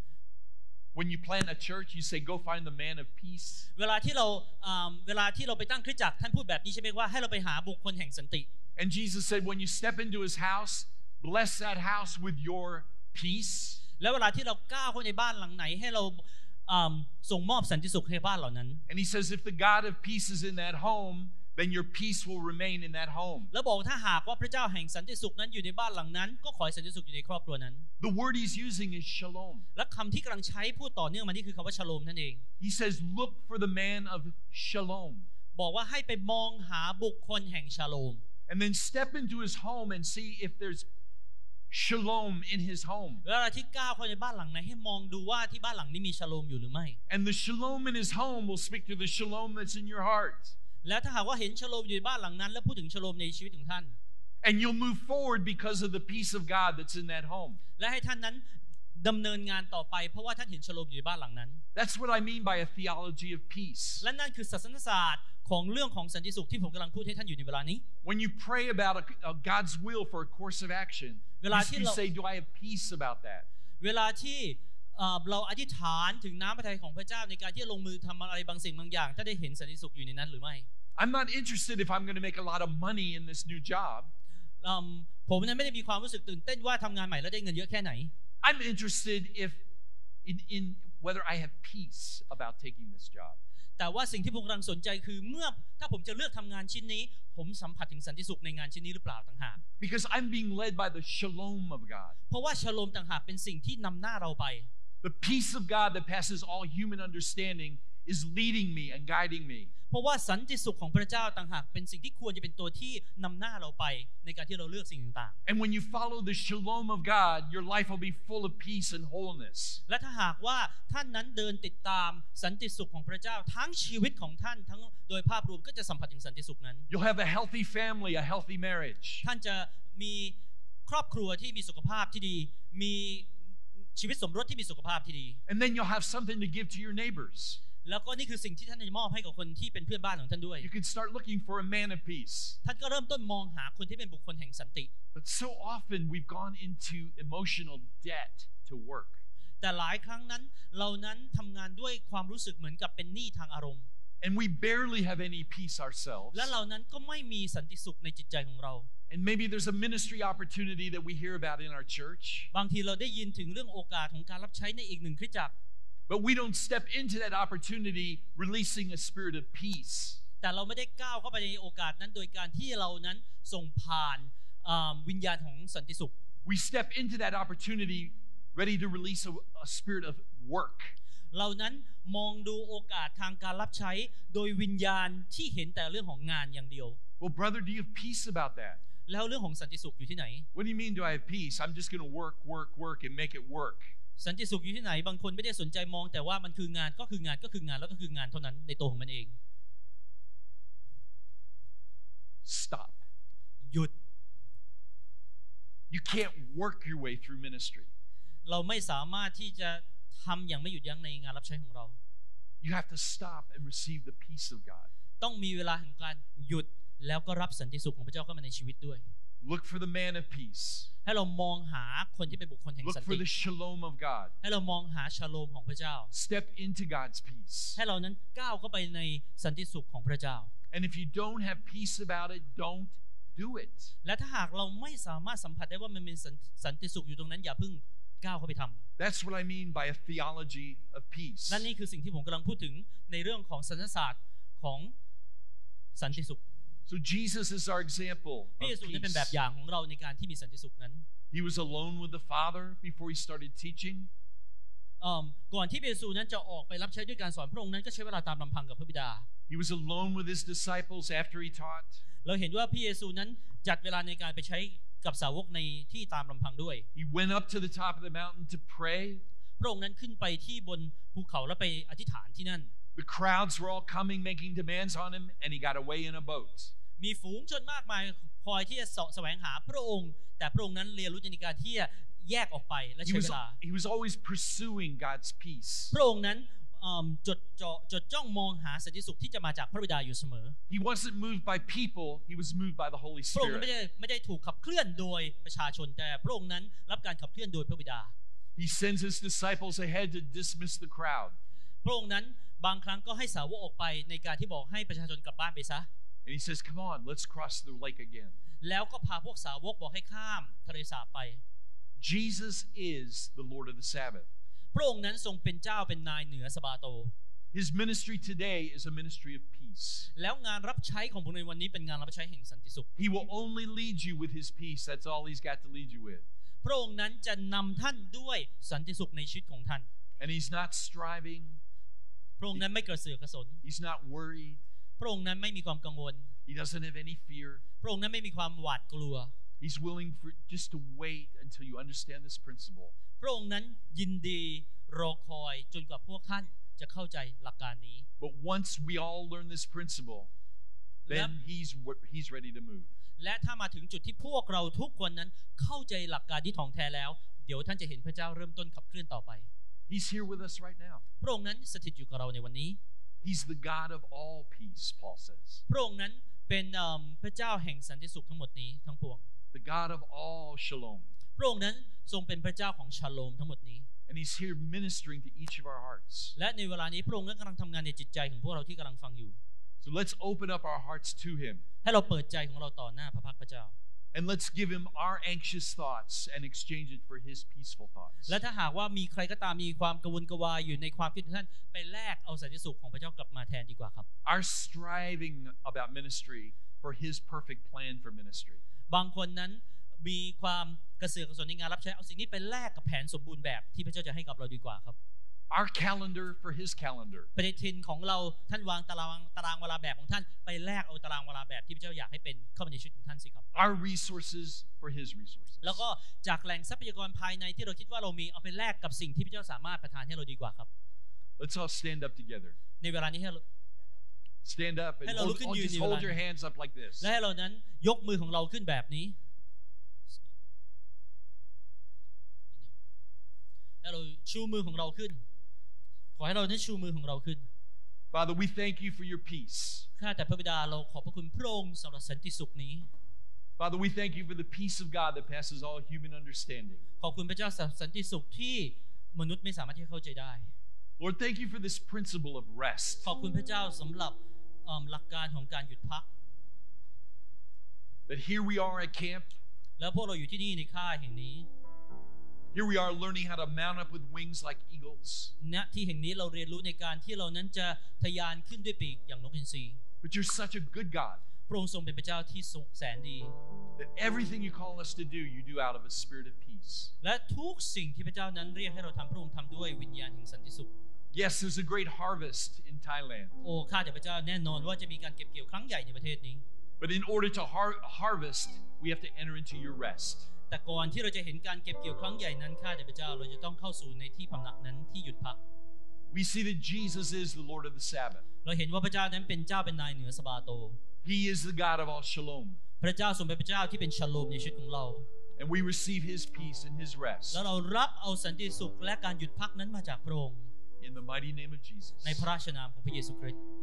When you plant a church, you say, "Go find the man of peace." เวลาที่เราเวลาที่เราไปตั้งคริสตจักรท่านพูดแบบนี้ใช่ไหมว่าให้เราไปหาบุคคลแห่งสันติ And Jesus said, "When you step into his house, bless that house with your peace." แล้วเวลาที่เราก้าวเข้าในบ้านหลังไหนให้เราส่งมอบสันติสุขให้บ้านเหล่านั้น And he says, "If the God of peace is in that home, then your peace will remain in that home." แล้วบอกถ้าหากว่าพระเจ้าแห่งสันติสุขนั้นอยู่ในบ้านหลังนั้นก็ขอให้สันติสุขอยู่ในครอบครัวนั้น The word he's using is shalom. และคำที่กำลังใช้พูดต่อเนื่องมานี่คือคำว่าชโลมนั่นเอง He says, "Look for the man of shalom." บอกว่าให้ไปมองหาบุคคลแห่งชโลม And then step into his home and see if there's shalom in his home. เวลาที่ก้าวเข้าในบ้านหลังไหนให้มองดูว่าที่บ้านหลังนี้มีชโลมอยู่หรือไม่ And the shalom in his home will speak to the shalom that's in your heart. และถ้าหากว่าเห็นชโลมอยู่ในบ้านหลังนั้นแล้วพูดถึงชโลมในชีวิตของท่าน And you'll move forward because of the peace of God that's in that home. และให้ท่านนั้นดำเนินงานต่อไปเพราะว่าท่านเห็นชโลมอยู่ในบ้านหลังนั้น That's what I mean by a theology of peace. และนั่นคือศาสนศาสตร์ของเรื่องของสันติสุขที่ผมกำลังพูดให้ท่านอยู่ในเวลานี้ When you pray about a, a God's will for a course of action, you, you say, "Do I have peace about that?" เวลาที่เราอธิษฐานถึงน้ำพระทัยของพระเจ้าในการที่ลงมือทำอะไรบางสิ่งบางอย่างถ้าได้เห็นสันติสุขอยู่ในนั้นหรือไม่ I'm not interested if I'm going to make a lot of money in this new job. ผมนั้นไม่ได้มีความรู้สึกตื่นเต้นว่าทำงานใหม่แล้วได้เงินเยอะแค่ไหน I'm interested if in, in whether I have peace about taking this job. แต่ว่าสิ่งที่ผมกำลังสนใจคือเมื่อถ้าผมจะเลือกทำงานชิ้นนี้ผมสัมผัสถึงสันติสุขในงานชิ้นนี้หรือเปล่าต่างหาก Because I'm being led by the shalom of God. เพราะว่าชโลมต่างหากเป็นสิ่งที่นำหน้าเราไป The peace of God that passes all human understanding is leading me and guiding me. เพราะว่าสันติสุขของพระเจ้าต่างหากเป็นสิ่งที่ควรจะเป็นตัวที่นำหน้าเราไปในการที่เราเลือกสิ่งต่างๆ And when you follow the shalom of God, your life will be full of peace and wholeness. และถ้าหากว่าท่านนั้นเดินติดตามสันติสุขของพระเจ้าทั้งชีวิตของท่านทั้งโดยภาพรวมก็จะสัมผัสถึงสันติสุขนั้น You'll have a healthy family, a healthy marriage. ท่านจะมีครอบครัวที่มีสุขภาพที่ดีมีชีวิตสมรสที่มีสุขภาพที่ดี And then you'll have something to give to your neighbors. แล้วก็นี่คือสิ่งที่ท่านจะมอบให้กับคนที่เป็นเพื่อนบ้านของท่านด้วย You can start looking for a man of peace. ท่านก็เริ่มต้นมองหาคนที่เป็นบุคคลแห่งสันติ But so often we've gone into emotional debt to work. แต่หลายครั้งนั้นเรานั้นทำงานด้วยความรู้สึกเหมือนกับเป็นหนี้ทางอารมณ์ And we barely have any peace ourselves. และเรานั้นก็ไม่มีสันติสุขในจิตใจของเรา And maybe there's a ministry opportunity that we hear about in our church. บางทีเราได้ยินถึงเรื่องโอกาสของการรับใช้ในอีกหนึ่งคริสตจักร But we don't step into that opportunity releasing a spirit of peace. แต่เราไม่ได้ก้าวเข้าไปในโอกาสนั้นโดยการที่เรานั้นส่งผ่านวิญญาณของสันติสุข We step into that opportunity ready to release a, a spirit of work. เรานั้นมองดูโอกาสทางการรับใช้โดยวิญญาณที่เห็นแต่เรื่องของงานอย่างเดียว Well, brother, do you have peace about that? แล้วเรื่องของสันติสุขอยู่ที่ไหน What do you mean, do I have peace? I'm just going to work, work, work, and make it work. สันติสุขอยู่ที่ไหนบางคนไม่ได้สนใจมองแต่ว่ามันคืองานก็คืองานก็คืองานแล้วก็คืองานเท่านั้นในตัวของมันเอง Stop. หยุด You can't work your way through ministry. เราไม่สามารถที่จะทำอย่างไม่หยุดยั้งในงานรับใช้ของเรา You have to stop and receive the peace of God. ต้องมีเวลาแห่งการหยุดแล้วก็รับสันติสุขของพระเจ้าเข้ามาในชีวิตด้วย Look for the man of peace. ให้เรามองหาคนที่เป็นบุคคลแห่ง Look สัน for ติ the shalom of God. ให้เรามองหาชาโลมของพระเจ้า Step into God's peace. ให้เรานั้นก้าวเข้าไปในสันติสุขของพระเจ้า And if you don't have peace about it, don't do it. และถ้าหากเราไม่สามารถสัมผัสได้ว่ามันมีสันติสุขอยู่ตรงนั้นอย่าเพิ่งก้าวเข้าไปทำ That's what I mean by a theology of peace. และนี่คือสิ่งที่ผมกำลังพูดถึงในเรื่องของสัญศาสตร์ของสันติสุข So Jesus is our example พระเย of ซูนั้นเป็นแบบ peace. อย่างของเราในการที่มีสันติสุขนั้น He was alone with the Father before he started teaching. ก่อนที่พระเยซูนั้นจะออกไปรับใช้ด้วยการสอนพระองค์นั้นก็ใช้เวลาตามลำพังกับพระบิดา He was alone with his disciples after he taught. เราเห็นว่าพระเยซูนั้นจัดเวลาในการไปใช้กับสาวกในที่ตามลำพังด้วย He went up to the top of the mountain to pray. พระองค์นั้นขึ้นไปที่บนภูเขาแล้วไปอธิษฐานที่นั่น The crowds were all coming, making demands on him, and he got away in a boat. มีฝูงชนมากมายคอยที่จะเสาะแสวงหาพระองค์แต่พระองค์นั้นเรียนรู้ในการที่จะแยกออกไปและ He ใช้ was, เวลา he was always pursuing God's peace. พระองค์นั้นจดจ่อจดจ้องมองหาสันติสุขที่จะมาจากพระบิดาอยู่เสมอ He wasn't moved by people, he was moved by the Holy พระองค์ไม่ Spirit. ได้ไม่ได้ถูกขับเคลื่อนโดยประชาชนแต่พระองค์นั้นรับการขับเคลื่อนโดยพระบิดา He sends his disciples ahead to dismiss the crowd. พระองค์นั้นบางครั้งก็ให้สาวกออกไปในการที่บอกให้ประชาชนกลับบ้านไปซะ And he says, come on, let's cross the lake again. แล้วก็พาพวกสาวกบอกให้ข้ามทะเลสาบไป Jesus is the Lord of the Sabbath. พระองค์นั้นทรงเป็นเจ้าเป็นนายเหนือสะบาโต His ministry today is a ministry of peace. แล้วงานรับใช้ของพระองค์ในวันนี้เป็นงานรับใช้แห่งสันติสุข He will only lead you with his peace. That's all he's got to lead you with. พระองค์นั้นจะนำท่านด้วยสันติสุขในชีวิตของท่าน And he's not striving. พระองค์นั้นไม่กระเสือกกระสน He's not worried. พระองค์นั้นไม่มีความกังวล He doesn't have any fear. พระองค์นั้นไม่มีความหวาดกลัว He's willing for just to wait until you understand this principle. พระองค์นั้นยินดีรอคอยจนกว่าพวกท่านจะเข้าใจหลักการนี้ But once we all learn this principle, then he's he's ready to move. และถ้ามาถึงจุดที่พวกเราทุกคนนั้นเข้าใจหลักการที่ถ่องแท้แล้วเดี๋ยวท่านจะเห็นพระเจ้าเริ่มต้นขับเคลื่อนต่อไป He's here with us right now. พระองค์นั้นสถิตอยู่กับเราในวันนี้ He's the God of all peace, Paul says. พระองค์นั้นเป็นพระเจ้าแห่งสันติสุขทั้งหมดนี้ทั้งปวง The God of all shalom. พระองค์นั้นทรงเป็นพระเจ้าของชาโลมทั้งหมดนี้ And he's here ministering to each of our hearts. และในเวลานี้พระองค์นั้นกำลังทำงานในจิตใจของพวกเราที่กำลังฟังอยู่ So let's open up our hearts to him. ให้เราเปิดใจของเราต่อหน้าพระพักพระเจ้า And let's give him our anxious thoughts and exchange it for his peaceful thoughts. และถ้าหากว่ามีใครก็ตามมีความกังวลกวายอยู่ในความคิดของท่านไปแลกเอาสันติสุขของพระเจ้ากลับมาแทนดีกว่าครับ Our striving about ministry for his perfect plan for ministry. บางคนนั้นมีความกระเสือกกระสนในงานรับใช้เอาสิ่งนี้ไปแลกกับแผนสมบูรณ์แบบที่พระเจ้าจะให้กับเราดีกว่าครับ Our calendar for his calendar. ปฏิทินของเราท่านวางตารางตารางเวลาแบบของท่านไปแลกเอาตารางเวลาแบบที่พระเจ้าอยากให้เป็นเข้ามาในชีวิตของท่านสิครับ Our resources for his resources. แล้วก็จากแหล่งทรัพยากรภายในที่เราคิดว่าเรามีเอาไปแลกกับสิ่งที่พระเจ้าสามารถประทานให้เราดีกว่าครับ Let's all stand up together. ในเวลานี้ให้เรา Stand up and Hello, hold, look at oh, you, just Nicola. hold your hands up like this. และให้เรานั้นยกมือของเราขึ้นแบบนี้ให้เราชูมือของเราขึ้นขอให้เรานั้นชูมือของเราขึ้น Father, we thank you for your peace. ข้าแต่พระบิดาเราขอบพระคุณพระองค์สำหรับสันติสุขนี้ Father, we thank you for the peace of God that passes all human understanding. ขอบคุณพระเจ้าสำหรับสันติสุขที่มนุษย์ไม่สามารถที่จะเข้าใจได้ Lord, thank you for this principle of rest. ขอบคุณพระเจ้าสำหรับหลักการของการหยุดพัก That here we are at camp. แล้วพวกเราอยู่ที่นี่ในค่ายแห่งนี้ Here we are learning how to mount up with wings like eagles. ณ ที่แห่งนี้เราเรียนรู้ในการที่เรานั้นจะทะยานขึ้นด้วยปีกอย่างนกอินทรี But you're such a good God. พระองค์ทรงเป็นพระเจ้าที่แสนดี That everything you call us to do, you do out of a spirit of peace. และทุกสิ่งที่พระเจ้านั้นเรียกให้เราทำพระองค์ทำด้วยวิญญาณแห่งสันติสุข Yes, there's a great harvest in Thailand. โอ้ข้าแต่พระเจ้าแน่นอนว่าจะมีการเก็บเกี่ยวครั้งใหญ่ในประเทศนี้ But in order to har- harvest, we have to enter into your rest. แต่ก่อนที่เราจะเห็นการเก็บเกี่ยวครั้งใหญ่นั้นข้าแต่พระเจ้าเราจะต้องเข้าสู่ในที่พำนักนั้นที่หยุดพัก We see that Jesus is the Lord of the Sabbath. เราเห็นว่าพระเจ้านั้นเป็นเจ้าเป็นนายเหนือสะบาโต He is the God of all shalom. พระเจ้าทรงเป็นพระเจ้าที่เป็นชโลมในชีวิตของเรา And we receive His peace and His rest. แล้วเรารับเอาสันติสุขและการหยุดพักนั้นมาจากพระองค์ In the mighty name of Jesus. ในพระราชนามของพระเยซูคริสต์